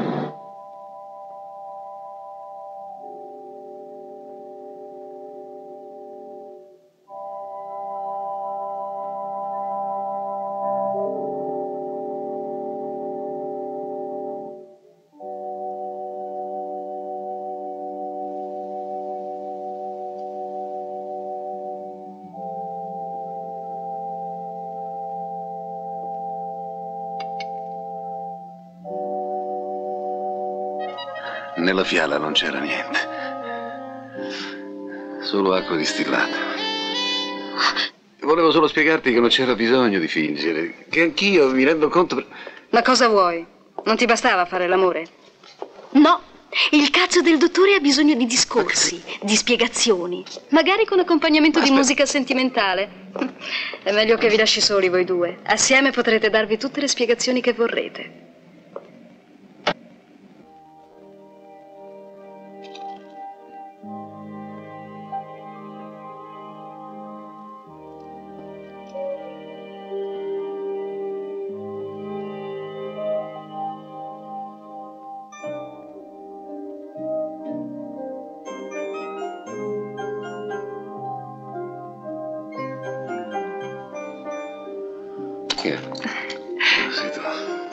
Nella fiala non c'era niente. Solo acqua distillata. Volevo solo spiegarti che non c'era bisogno di fingere. Che anch'io mi rendo conto... Per... Ma cosa vuoi? Non ti bastava fare l'amore? No, il cazzo del dottore ha bisogno di discorsi, di spiegazioni. Magari con accompagnamento Aspetta. di musica sentimentale. È meglio che vi lasci soli voi due. Assieme potrete darvi tutte le spiegazioni che vorrete. Che è? Ah, sei tu.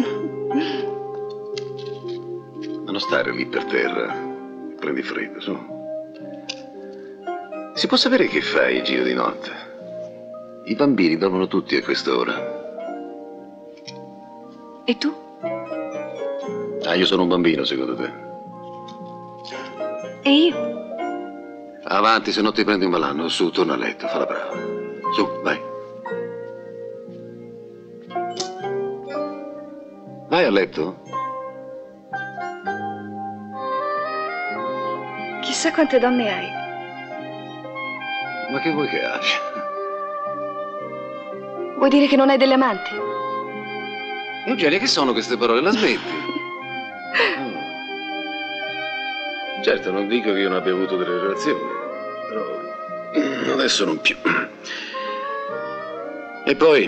Ma non stare lì per terra. Prendi freddo, su. Si può sapere che fai il giro di notte? I bambini dormono tutti a quest'ora. E tu? Ah, io sono un bambino, secondo te? E io? Avanti, se no ti prendi un malanno. Su, torna a letto, fa la brava. Su, vai. Vai a letto? Chissà quante donne hai. Ma che vuoi che abbia? Vuoi dire che non hai delle amanti? Eugenia, che sono queste parole? La smetti? Certo, non dico che io non abbia avuto delle relazioni, però adesso non più. E poi,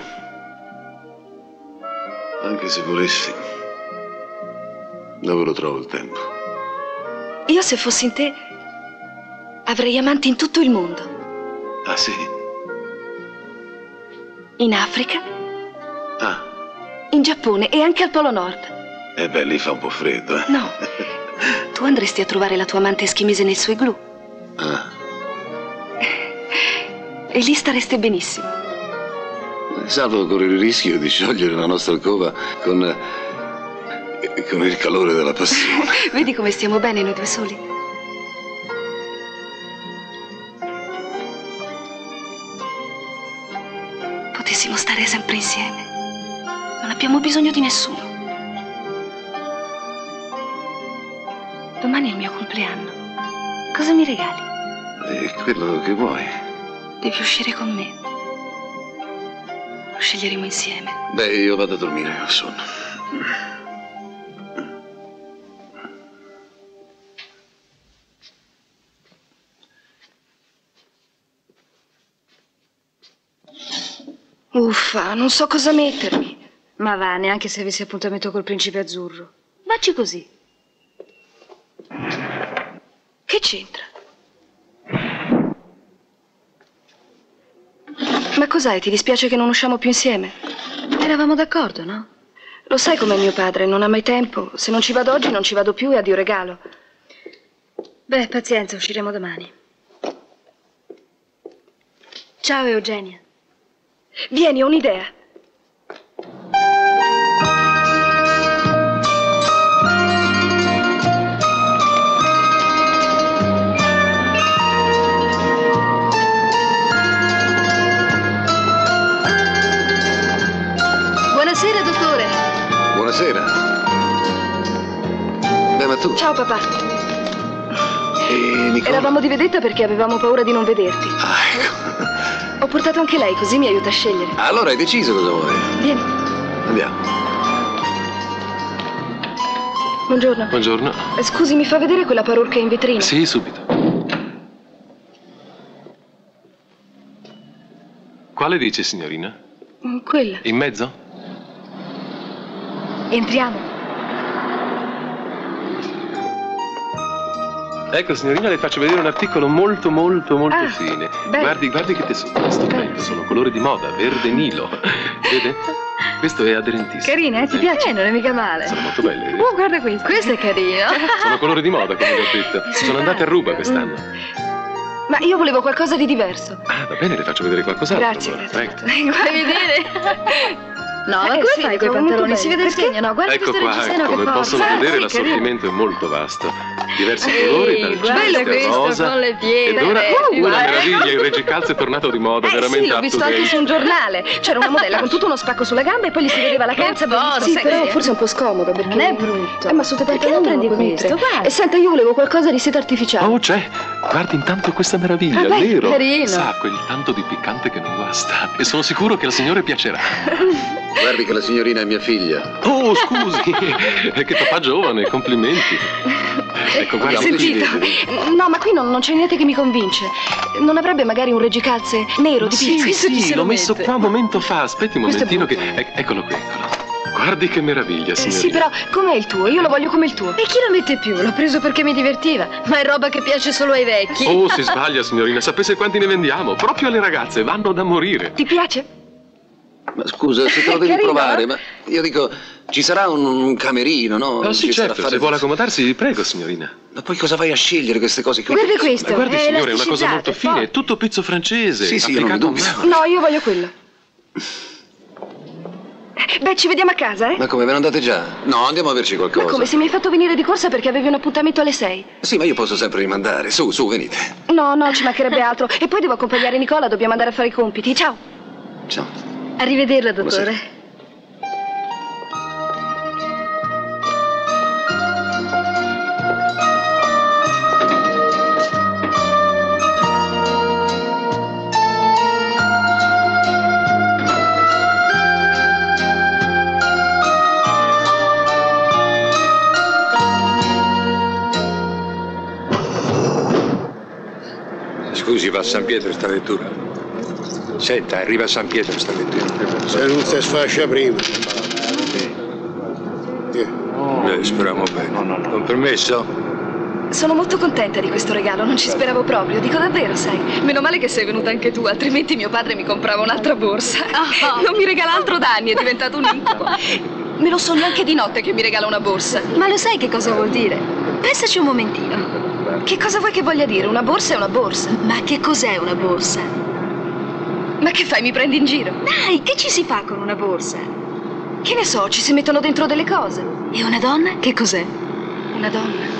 anche se volessi, dove lo trovo il tempo? Io, se fossi in te, avrei amanti in tutto il mondo. Ah, sì? In Africa, Ah, in Giappone e anche al Polo Nord. e beh, lì fa un po' freddo, eh? No, tu andresti a trovare la tua amante eschimese nel suo igloo. Ah, E lì stareste benissimo. salvo correre il rischio di sciogliere la nostra alcova con, eh, con il calore della passione. Vedi come stiamo bene noi due soli? Potessimo stare sempre insieme. Non abbiamo bisogno di nessuno. Domani è il mio compleanno. Cosa mi regali? È quello che vuoi. Devi uscire con me. Lo sceglieremo insieme. Beh, io vado a dormire, ho sonno. Uffa, non so cosa mettermi. Ma va, neanche se avessi appuntamento col principe azzurro. Vacci così. Che c'entra? Ma cos'hai? Ti dispiace che non usciamo più insieme? Eravamo d'accordo, no? Lo sai com'è mio padre, non ha mai tempo. Se non ci vado oggi non ci vado più e addio regalo. Beh, pazienza, usciremo domani. Ciao, Eugenia. Vieni, ho un'idea. Buonasera, dottore. Buonasera. Beh, ma tu? Ciao, papà. E Nicola? Eravamo di vedetta perché avevamo paura di non vederti. Ah, ecco. Ho portato anche lei, così mi aiuta a scegliere. Allora hai deciso cosa vuoi? Vieni. Andiamo. Buongiorno. Buongiorno. Eh, Scusi, mi fa vedere quella parrucca in vetrina? Sì, subito. Quale dice, signorina? Mm, Quella. In mezzo? Entriamo. Ecco, signorina, le faccio vedere un articolo molto, molto, molto Ah, fine. bello. Guardi, guardi che tessuto, stupendo. Sono colore di moda, verde Nilo. Vede? Questo è aderentissimo. Carina, eh? Ti piace? Non è mica male. Sono molto belle. vede? Oh, guarda questo. Questo è carino. Sono colore di moda, come vi ho detto. Sono andate a ruba quest'anno. Ma io volevo qualcosa di diverso. Ah, va bene, le faccio vedere qualcos'altro. Grazie, allora. grazie. Prego. Vuoi vedere? No, ma Eh, come sì, fai li coi trovo molto pantaloni? Si belli. vede il Perché? segno, no? Guarda Ecco questo qua, reggiseno che come porta. possono Ah, vedere, sì, l'assortimento è molto vasto. Diversi Ehi, colori, dal guarda giusto al questo rosa. con le pietre. Ed ora, uh, una Guarda. meraviglia, il reggicalzo è tornato di moda, Eh veramente sì, l'ho up visto to anche date. su un giornale. C'era una modella con tutto uno spacco sulla gamba e poi gli si vedeva la calza bellissima. Sì, sai però cos'è? forse è un po' scomodo perché... Non è brutto. Eh, ma sotto Perché non prendi questo? Guarda. E senta, io volevo qualcosa di seta artificiale. Oh, c'è! Guardi intanto questa meraviglia, Ah, beh, nero. carino. Sa, quel tanto di piccante che non guasta. E sono sicuro che al signore piacerà. Guardi che la signorina è mia figlia. Oh, scusi! È che papà giovane, complimenti. Ecco, guardi qui. Sentito? No, ma qui non, non c'è niente che mi convince. Non avrebbe magari un reggicalze nero di Sì, pizza? sì, l'ho messo qua un momento fa. Aspetti un Questo è momentino che... ec- eccolo qui, eccolo. Guardi che meraviglia, signorina. Sì, però com'è il tuo? Io lo voglio come il tuo. E chi lo mette più? L'ho preso perché mi divertiva. Ma è roba che piace solo ai vecchi. Oh, si sbaglia, signorina. Sapesse quanti ne vendiamo. Proprio alle ragazze, vanno da morire. Ti piace? Ma scusa, se te lo È devi carino, provare, eh? ma io dico, ci sarà un, un camerino, no? Oh, sì, Ci sarà certo, fare- se vuole accomodarsi, prego, signorina. Ma poi cosa vai a scegliere queste cose qui? Guarda questo. Ma guardi, è signore, è una cosa elasticizzato, molto è fine, forte. è tutto pizzo francese. Sì, sì, io non ne applicato a dubito. mano. No, io voglio quello. Beh, ci vediamo a casa, eh? Ma come, ve ne andate già? No, andiamo a berci qualcosa. Ma come se mi hai fatto venire di corsa perché avevi un appuntamento alle sei? Sì, ma io posso sempre rimandare. Su, su, venite. No, no, ci mancherebbe altro. E poi devo accompagnare Nicola, dobbiamo andare a fare i compiti. Ciao. Ciao. Arrivederla, dottore. arriva a San Pietro sta vettura. Senta, arriva a San Pietro sta vettura. Se non si sfascia prima. Eh, speriamo bene. No, no, no. Con permesso? Sono molto contenta di questo regalo, non ci speravo proprio, dico davvero, sai. Meno male che sei venuta anche tu, altrimenti mio padre mi comprava un'altra borsa. Oh. Non mi regala altro da anni, è diventato un incubo. Me lo sogno anche di notte che mi regala una borsa. Ma lo sai che cosa vuol dire? Pensaci un momentino. Che cosa vuoi che voglia dire? Una borsa è una borsa. Ma che cos'è una borsa? Ma che fai, mi prendi in giro? Dai, che ci si fa con una borsa? Che ne so, ci si mettono dentro delle cose. E una donna? Che cos'è? Una donna.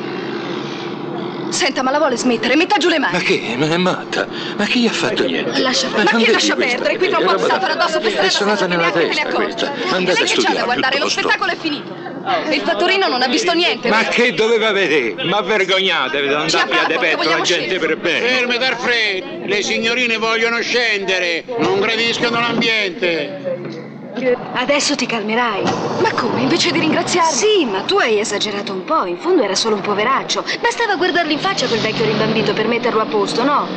Senta, ma la vuole smettere? Metta giù le mani. Ma che? Ma è matta? Ma chi gli ha fatto niente? Lascia perdere. Ma, ma che lascia perdere? Qui tra un po' ti saltano addosso per strada. È suonata nella testa questa. Andate a studiare. Lei che c'ha da guardare? Lo spettacolo è finito. Il fattorino non ha visto niente. Ma che doveva vedere? Ma vergognatevi, non andate a de petto la gente per bene. Fermi, Darfred. Le signorine vogliono scendere. Non gradiscono l'ambiente. Adesso ti calmerai. Ma come? Invece di ringraziarmi? Sì, ma tu hai esagerato un po'. In fondo era solo un poveraccio. Bastava guardarlo in faccia quel vecchio rimbambito per metterlo a posto, no?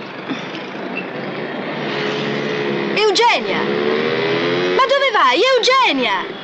Eugenia! Ma dove vai? Eugenia!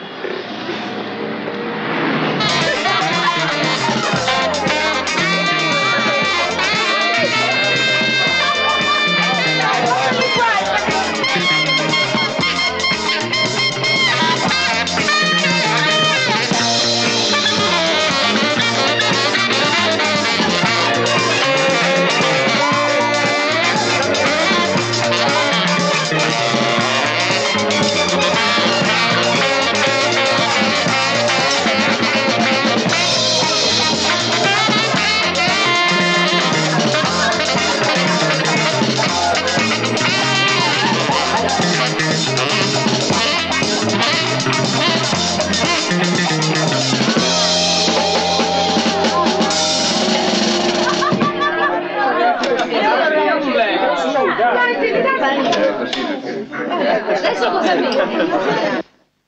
Adesso cosa metti?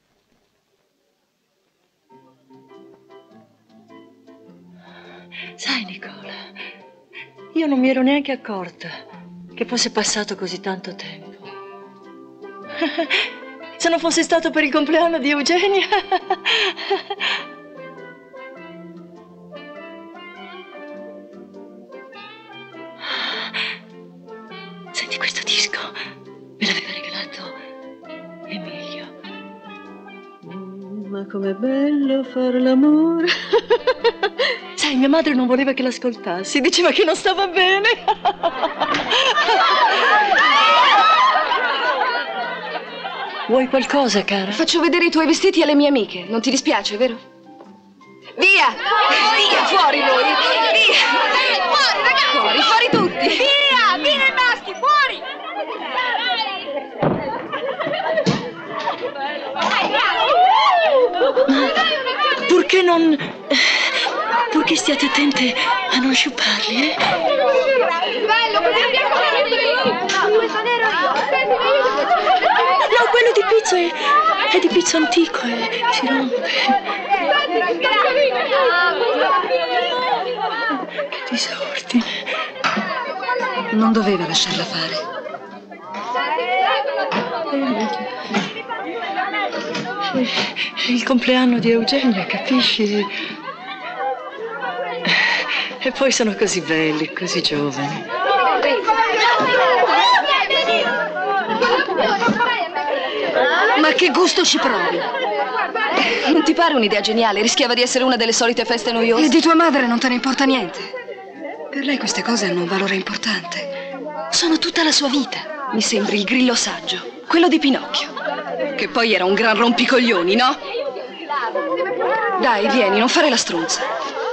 Sai, Nicola, io non mi ero neanche accorta che fosse passato così tanto tempo. Se non fosse stato per il compleanno di Eugenia. Senti questo disco? Me l'aveva regalato Emilio. Ma com'è bello fare l'amore. Sai, mia madre non voleva che l'ascoltassi, diceva che non stava bene. Vuoi qualcosa, cara? Faccio vedere i tuoi vestiti alle mie amiche, non ti dispiace, vero? Via! Via, fuori voi! Via! Fuori, ragazzi! Fuori, fuori tutti! Via! Via i maschi, fuori! Purché non... Purché stiate attente a non sciuparli, eh? Bello, così abbiamo questo nero io! No, quello di pizzo è, è di pizzo antico e si rompe. Che disordine. Non doveva lasciarla fare. È il compleanno di Eugenia, capisci? E poi sono così belli, così giovani. Ma che gusto ci provi? Non ti pare un'idea geniale? Rischiava di essere una delle solite feste noiose. E di tua madre non te ne importa niente. Per lei queste cose hanno un valore importante. Sono tutta la sua vita. Mi sembri il grillo saggio, quello di Pinocchio. Che poi era un gran rompicoglioni, no? Dai, vieni, non fare la stronza.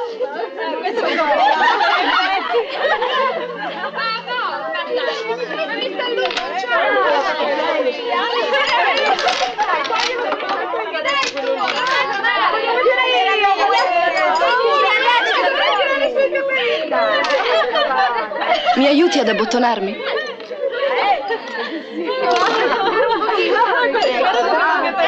Mi aiuti ad abbottonarmi?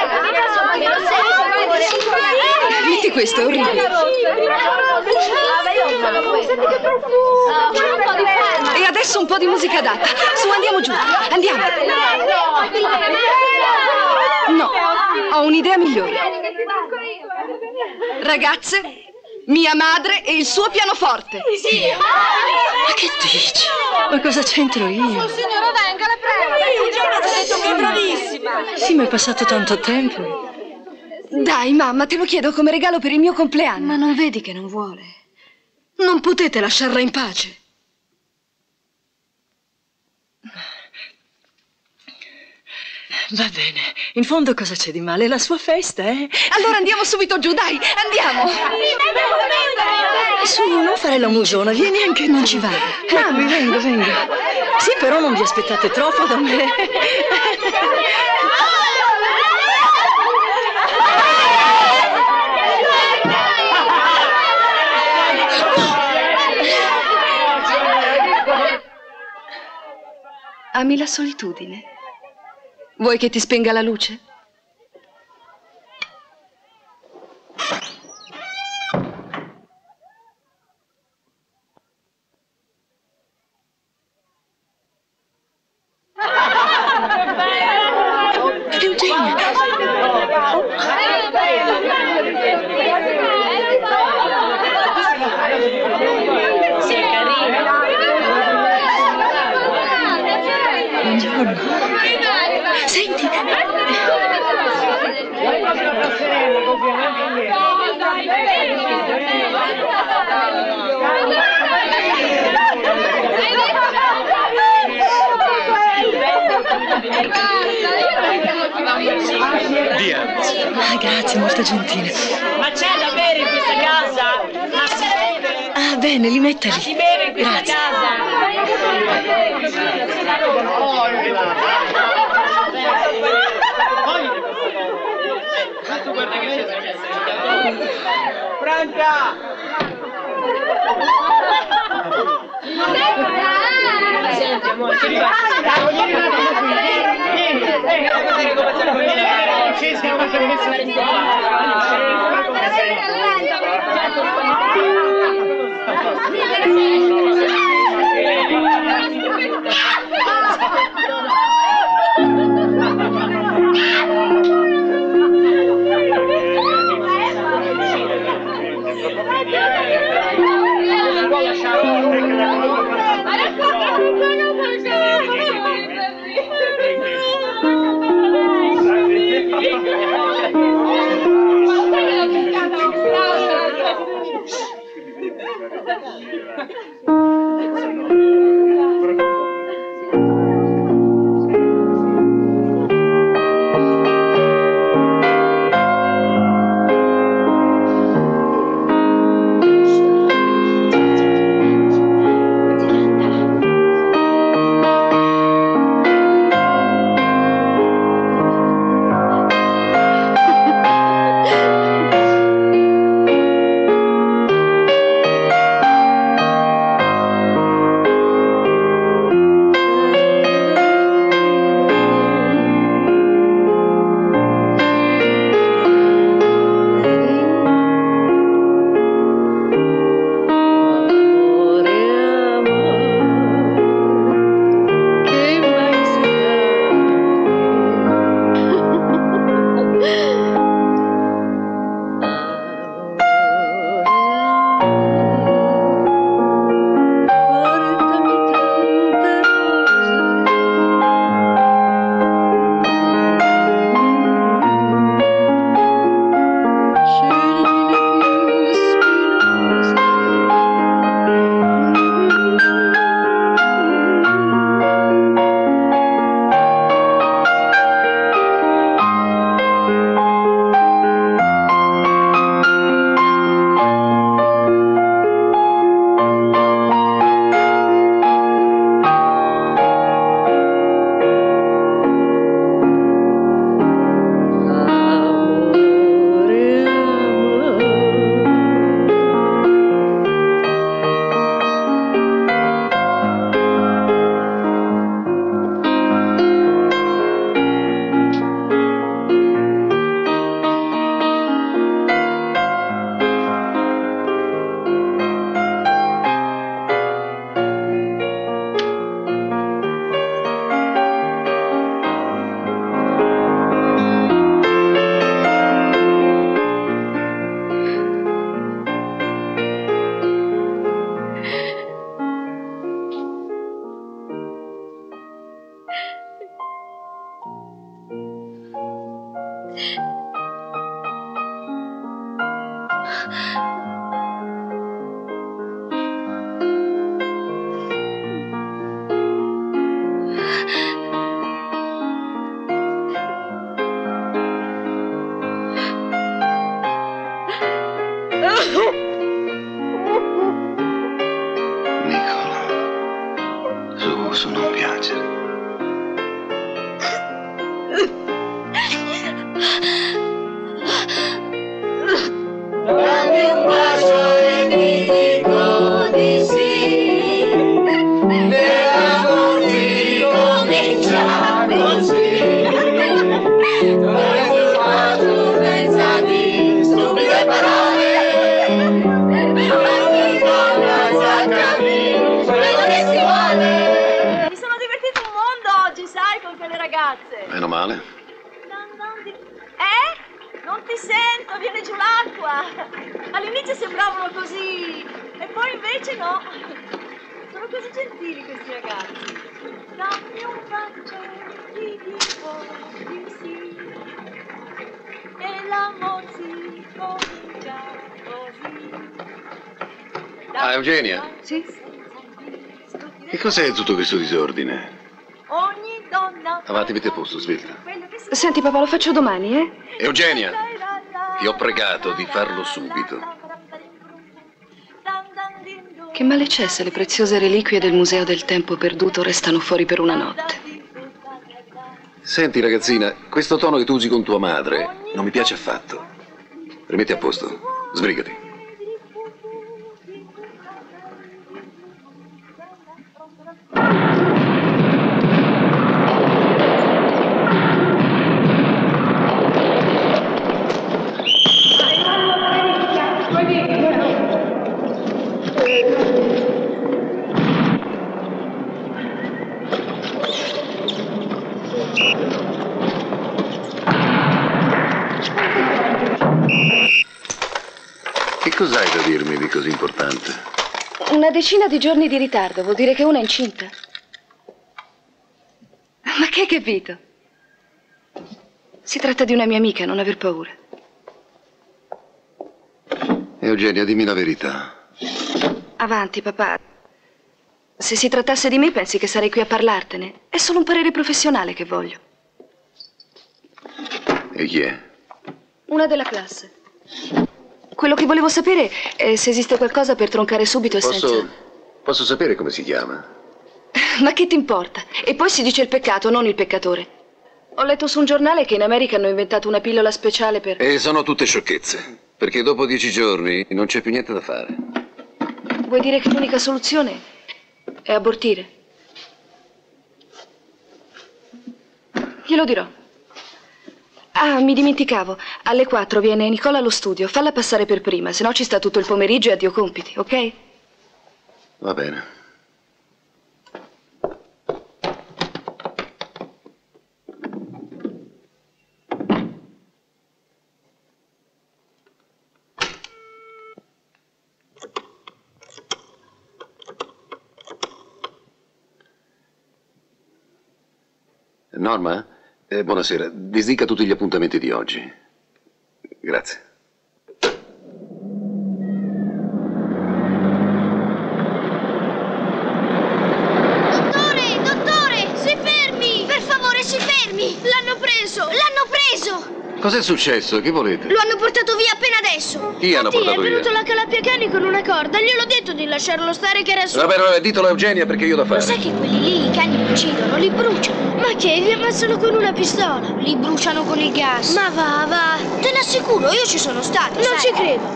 Metti questo, è orribile. Senti che profumo! C'è un po' di ferma! E adesso un po' di musica adatta. Su, andiamo giù. Andiamo. No, ho un'idea migliore. Ragazze, mia madre e il suo pianoforte. Sì. Ma che dici? Ma cosa c'entro io? Signora, venga, la prego. Già ti ho detto che è bravissima. Sì, ma è passato tanto tempo. Dai, mamma, te lo chiedo come regalo per il mio compleanno. Ma non vedi che non vuole? Non potete lasciarla in pace. Va bene, in fondo cosa c'è di male? È la sua festa, eh? Allora andiamo subito giù, dai, andiamo. Su, non fare la musona, vieni anche tu. Non ci vado. Mamma, venga, venga. Sì, però non vi aspettate troppo da me. Ami la solitudine? Vuoi che ti spenga la luce? Senti. Via. Ah, grazie, molto gentile. Ma c'è da bere in questa casa? Ma si beve? Ah, bene, li metta lì. Si beve in questa Grazie. Franca! Senti, amore, ti rifaccio. Vieni un attimo qui. Vieni, vieni, a vedere come c'è la famiglia. Francesca, come c'è messa ragazze. Meno male. Eh? Non ti sento, viene giù l'acqua. All'inizio sembravano così, e poi invece no. Sono così gentili questi ragazzi. Dammi un bacio, ti dico di sì. E l'amor si comincia così. Ah, Eugenia. Sì? Che cos'è tutto questo disordine? Ogni donna. Avanti, metti a posto, svelta. Senti papà, lo faccio domani, eh? Eugenia, ti ho pregato di farlo subito. Che male c'è se le preziose reliquie del Museo del Tempo Perduto restano fuori per una notte? Senti, ragazzina, questo tono che tu usi con tua madre non mi piace affatto. Rimetti a posto, sbrigati. Che cos'hai da dirmi di così importante? Una decina di giorni di ritardo, vuol dire che una è incinta. Ma che hai capito? Si tratta di una mia amica, non aver paura. Eugenia, dimmi la verità. Avanti, papà. Se si trattasse di me, pensi che sarei qui a parlartene? È solo un parere professionale che voglio. E chi è? Una della classe. Quello che volevo sapere è se esiste qualcosa per troncare subito e Posso, senza... posso sapere come si chiama? Ma che ti importa? E poi si dice il peccato, non il peccatore. Ho letto su un giornale che in America hanno inventato una pillola speciale per... E sono tutte sciocchezze, perché dopo dieci giorni non c'è più niente da fare. Vuoi dire che l'unica soluzione è abortire? Glielo dirò. Ah, mi dimenticavo. Alle quattro viene Nicola allo studio. Falla passare per prima, se no ci sta tutto il pomeriggio e addio compiti, ok? Va bene. Norma? Eh, buonasera. Disdica tutti gli appuntamenti di oggi. Grazie. Dottore, dottore, si fermi! Per favore, si fermi! L'hanno preso, l'hanno preso! Cos'è successo? Che volete? Lo hanno portato via appena adesso! Chi hanno Sì, portato è venuto via? la Calapiacani con una corda. Gliel'ho detto di lasciarlo stare che era su. Vabbè, vabbè, ditelo a Eugenia perché io ho da Lo fare. sai che quelli lì i cani li uccidono, li bruciano. Ma che? Li ammazzano con una pistola. Li bruciano con il gas. Ma va, va. Te l'assicuro, io ci sono stata. Non sai. ci credo.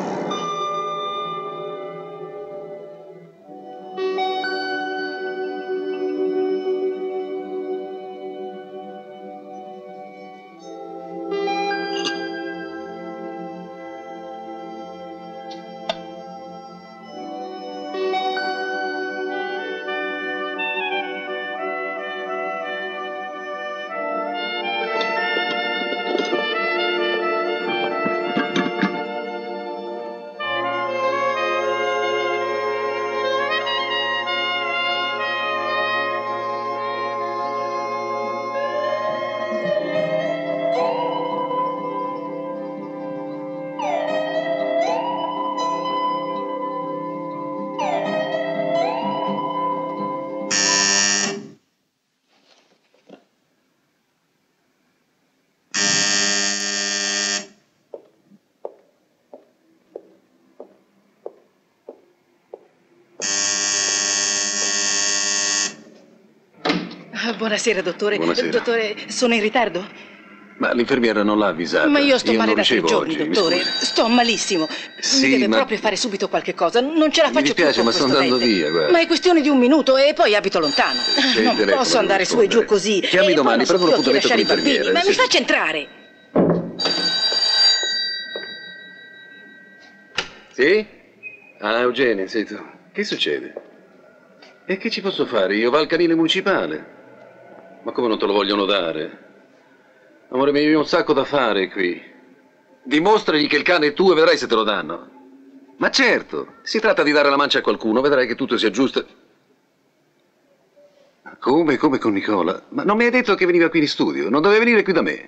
Buonasera, dottore. Buonasera. Dottore, sono in ritardo? Ma l'infermiera non l'ha avvisata. Ma io sto male non da tre ricevo giorni, oggi, mi dottore. scusi. Sto malissimo. Sì, Mi deve ma- proprio fare subito qualche cosa. Non ce la Mi faccio dispiace, più con ma sto questo andando dente. via, guarda. Ma è questione di un minuto e poi abito lontano. C'è il Non telefono, posso devo andare su e giù rispondere. così. Chiami e domani, poi non proprio so chi l'appuntamento lasciare i con bambini. l'infermiera, Ma mi sì. faccia entrare. Sì? Ah, Eugenia, sei tu. Che succede? E che ci posso fare? Io va al canile municipale. Ma come non te lo vogliono dare? Amore mio, io ho un sacco da fare qui. Dimostragli che il cane è tuo e vedrai se te lo danno. Ma certo, si tratta di dare la mancia a qualcuno, vedrai che tutto si aggiusta. Come, come con Nicola? Ma non mi hai detto che veniva qui in studio? Non doveva venire qui da me?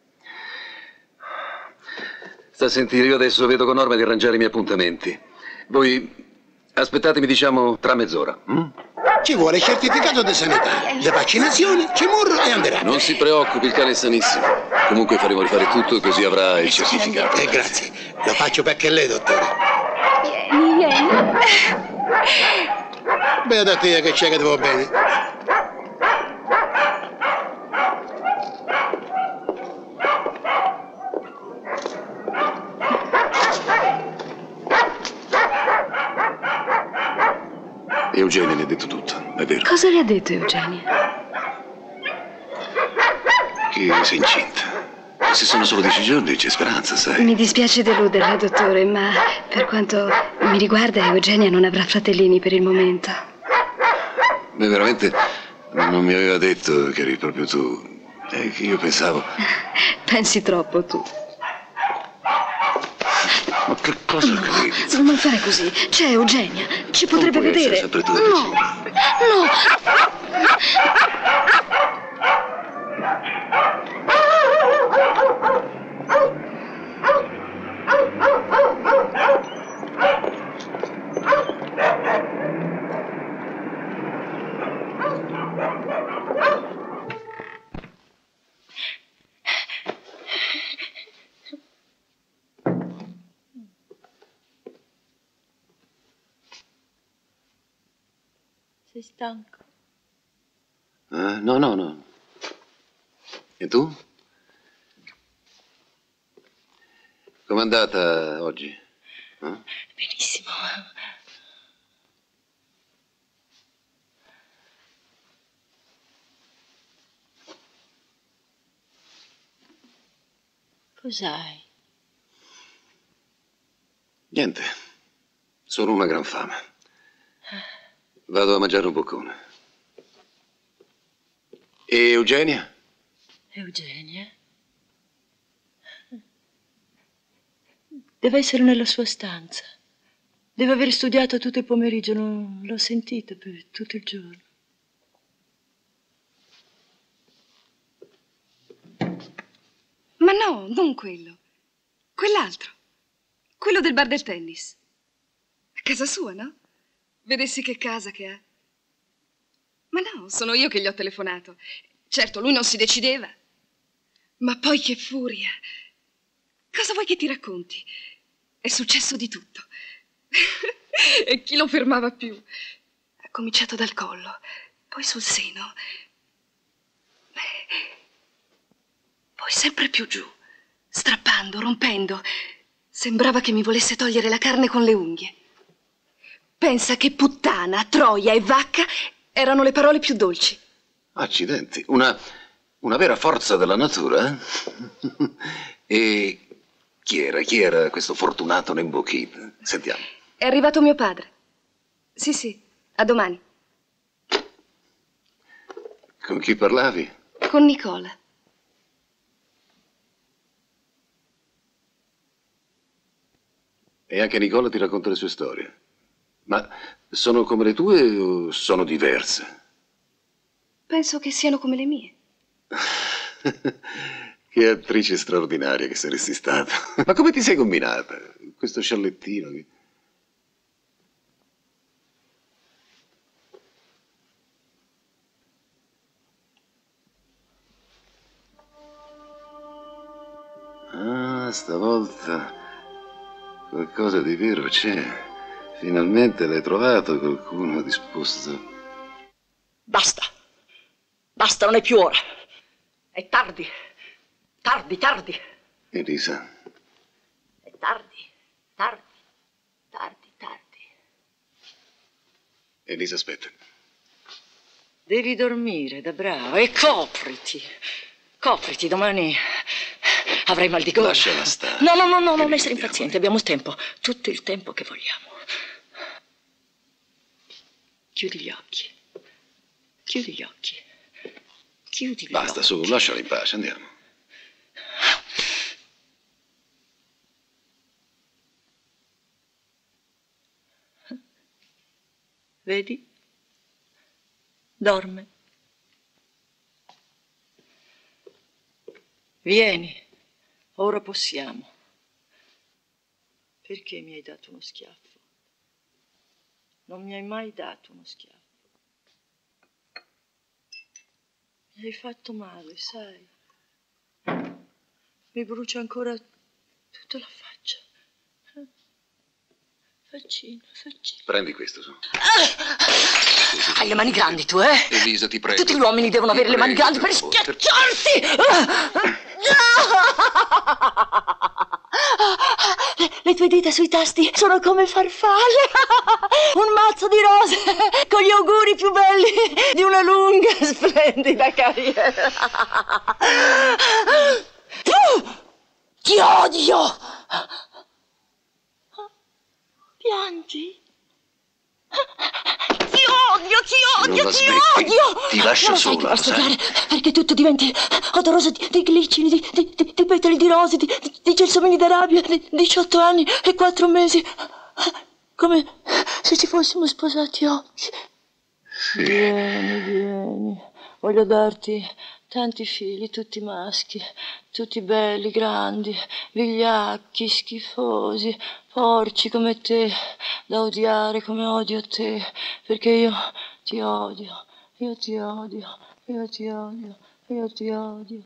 Sta a sentire, io adesso vedo con Norma di arrangiare i miei appuntamenti. Voi aspettatemi, diciamo, tra mezz'ora. Hm? Ci vuole il certificato di sanità, le vaccinazioni, ci morro e anderà. Non si preoccupi, il cane è sanissimo. Comunque faremo rifare tutto così avrà il certificato. Eh, grazie. Lo faccio perché lei, dottore. Vieni, vieni. Beata te che c'è che ti va bene. Eugenia mi ha detto tutto, è vero. Cosa le ha detto Eugenia? Che sei incinta. Se sono solo dieci giorni c'è speranza, sai. Mi dispiace deluderla, dottore, ma per quanto mi riguarda Eugenia non avrà fratellini per il momento. Beh, veramente non mi aveva detto che eri proprio tu. È che io pensavo... Pensi troppo tu. Ma che cosa credi? Non fare così. C'è Eugenia. Ci potrebbe Non puoi vedere. essere sempre tu a No. dirci. No. Sei stanco? Eh, no, no, no. E tu? Com'è andata oggi? Eh? Benissimo. Cos'hai? Niente. Solo una gran fame. Vado a mangiare un boccone. E Eugenia? Eugenia? Deve essere nella sua stanza. Deve aver studiato tutto il pomeriggio, non l'ho sentita per tutto il giorno. Ma no, non quello. Quell'altro. Quello del bar del tennis. A casa sua, no? Vedessi che casa che ha. Ma no, sono io che gli ho telefonato. Certo, lui non si decideva. Ma poi che furia. Cosa vuoi che ti racconti? È successo di tutto. E chi lo fermava più? Ha cominciato dal collo, poi sul seno. Poi sempre più giù, strappando, rompendo. Sembrava che mi volesse togliere la carne con le unghie. Pensa che puttana, troia e vacca erano le parole più dolci. Accidenti, una, una vera forza della natura. Eh? E chi era? Chi era questo fortunato Nembochin? Sentiamo. È arrivato mio padre. Sì, sì, a domani. Con chi parlavi? Con Nicola. E anche Nicola ti racconta le sue storie. Ma sono come le tue o sono diverse? Penso che siano come le mie. Che attrice straordinaria che saresti stata. Ma come ti sei combinata? Questo sciallettino. Che... Ah, stavolta qualcosa di vero c'è. Finalmente l'hai trovato qualcuno disposto. Basta. Basta, non è più ora. È tardi. Tardi, tardi. Elisa. È tardi. Tardi. Tardi, tardi. Elisa, aspetta. Devi dormire, da brava, e copriti. Copriti, domani avrai mal di gola. Lasciala stare. No, no, no, no, non essere impaziente, abbiamo il tempo. Tutto il tempo che vogliamo. Chiudi gli occhi. Chiudi gli occhi. Chiudi gli Basta, occhi. su, lasciala in pace, andiamo. Vedi? Dorme. Vieni, ora possiamo. Perché mi hai dato uno schiaffo? Non mi hai mai dato uno schiaffo. Mi hai fatto male, sai? Mi brucia ancora tutta la faccia. Faccino, faccino. Prendi questo, su. Ah! Hai le mani grandi tu, eh? Elisa, ti prego. Tutti gli uomini devono Ti avere le mani prego, grandi per per favore. schiacciarti! Le, le tue dita sui tasti sono come farfalle. Un mazzo di rose con gli auguri più belli di una lunga e splendida carriera. Tu! Ti odio! Piangi? Ti odio, ti odio, Non la ti smetti, odio! ti lascio Non lo sai sola, che basta sai? fare perché tutto diventi odoroso di, di glicini, di, di, di, di petali di rose, di, di, di gelsomini d'Arabia, di diciotto anni e quattro mesi. Come se ci fossimo sposati oggi. Vieni, vieni. Voglio darti tanti figli, tutti maschi, tutti belli, grandi, vigliacchi, schifosi, porci come te, da odiare come odio te, perché io ti odio, io ti odio, io ti odio, io ti odio.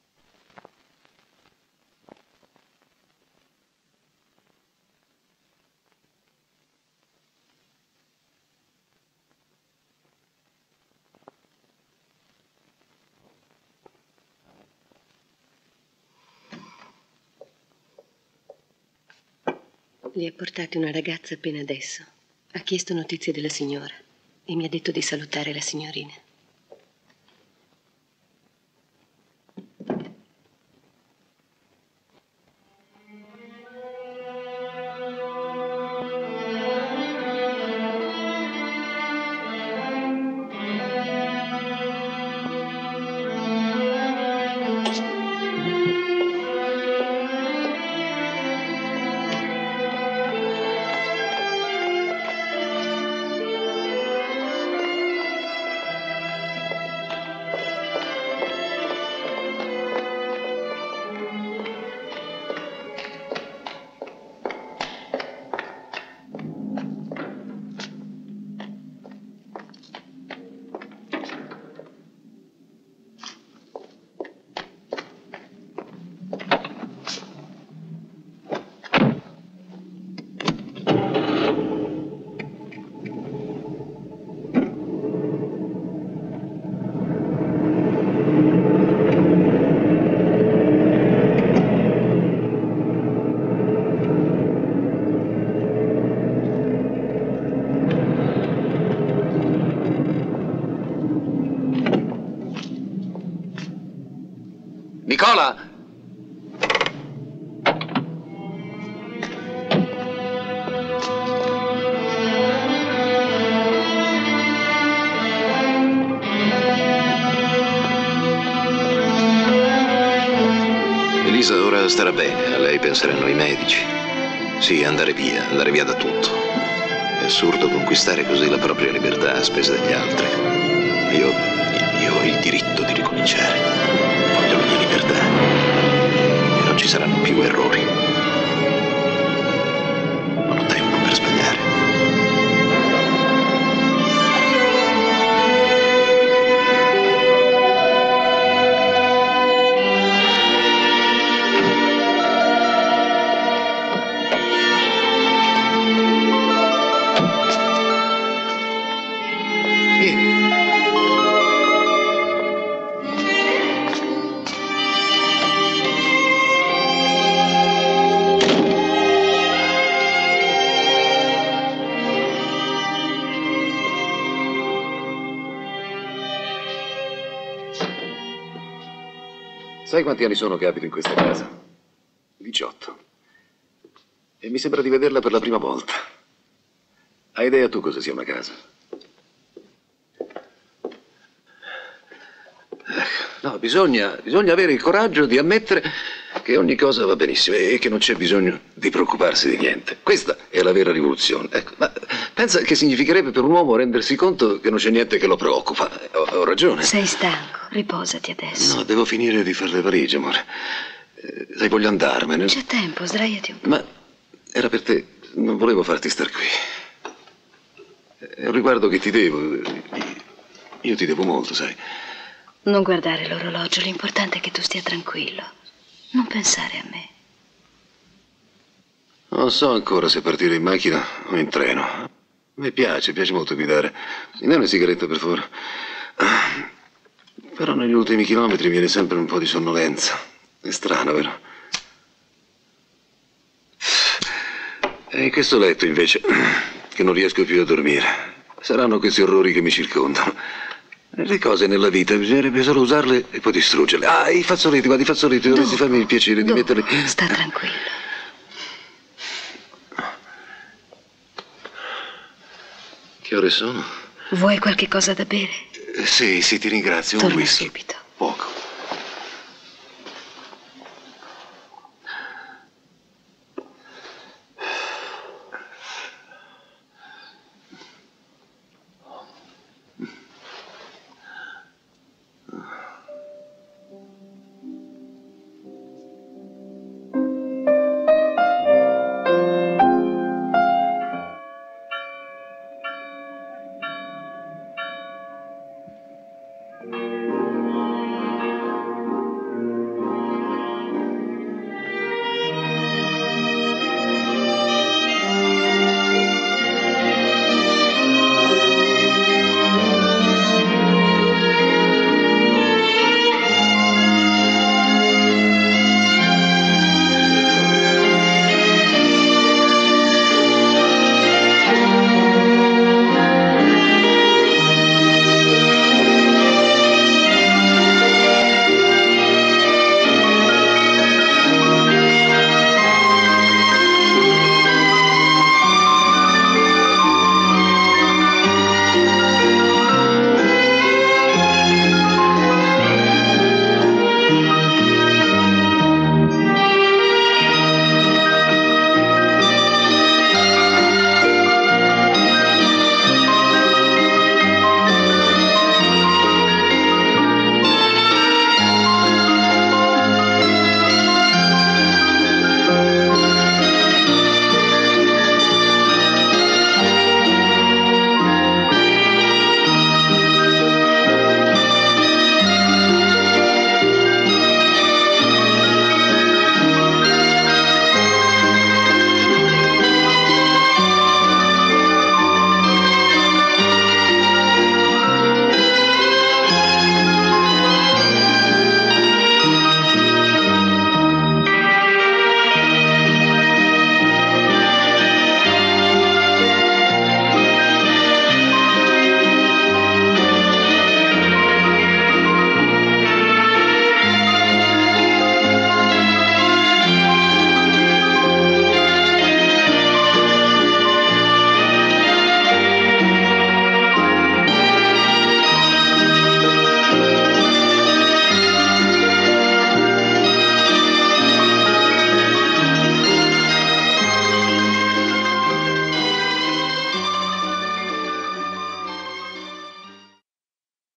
Li ha portati una ragazza appena adesso. Ha chiesto notizie della signora e mi ha detto di salutare la signorina. Nicola! Elisa ora starà bene, a lei penseranno i medici. Sì, andare via, andare via da tutto. È assurdo conquistare così la propria libertà a spese degli altri. Io, io ho il diritto di ricominciare. Voglio la mia libertà. E non ci saranno più errori. Non ho tempo per sbagliare. Sai quanti anni sono che abito in questa casa? diciotto. E mi sembra di vederla per la prima volta. Hai idea tu cosa sia una casa? No, bisogna, bisogna avere il coraggio di ammettere che che ogni cosa va benissimo e che non c'è bisogno di preoccuparsi di niente. Questa è la vera rivoluzione. Ecco, ma pensa che significherebbe per un uomo rendersi conto che non c'è niente che lo preoccupa. Ho, ho ragione. Sei stanco, riposati adesso. No, devo finire di fare le valigie, amore. Eh, sai, voglio andarmene. C'è tempo, sdraiati un po'. Ma era per te, non volevo farti star qui. È un riguardo che ti devo. Io ti devo molto, sai. Non guardare l'orologio, l'importante è che tu stia tranquillo. Non pensare a me. Non so ancora se partire in macchina o in treno. A me piace, piace molto guidare. Mi dai una sigaretta, per favore? Però negli ultimi chilometri viene sempre un po' di sonnolenza. È strano, vero? E in questo letto, invece, che non riesco più a dormire. Saranno questi orrori che mi circondano. Le cose nella vita bisognerebbe solo usarle e poi distruggerle. Ah, i fazzoletti, guarda, i fazzoletti, dovresti farmi il piacere di metterli. Sta tranquillo. Che ore sono? Vuoi qualche cosa da bere? Eh, sì, sì, ti ringrazio. Un Torna whisky. subito.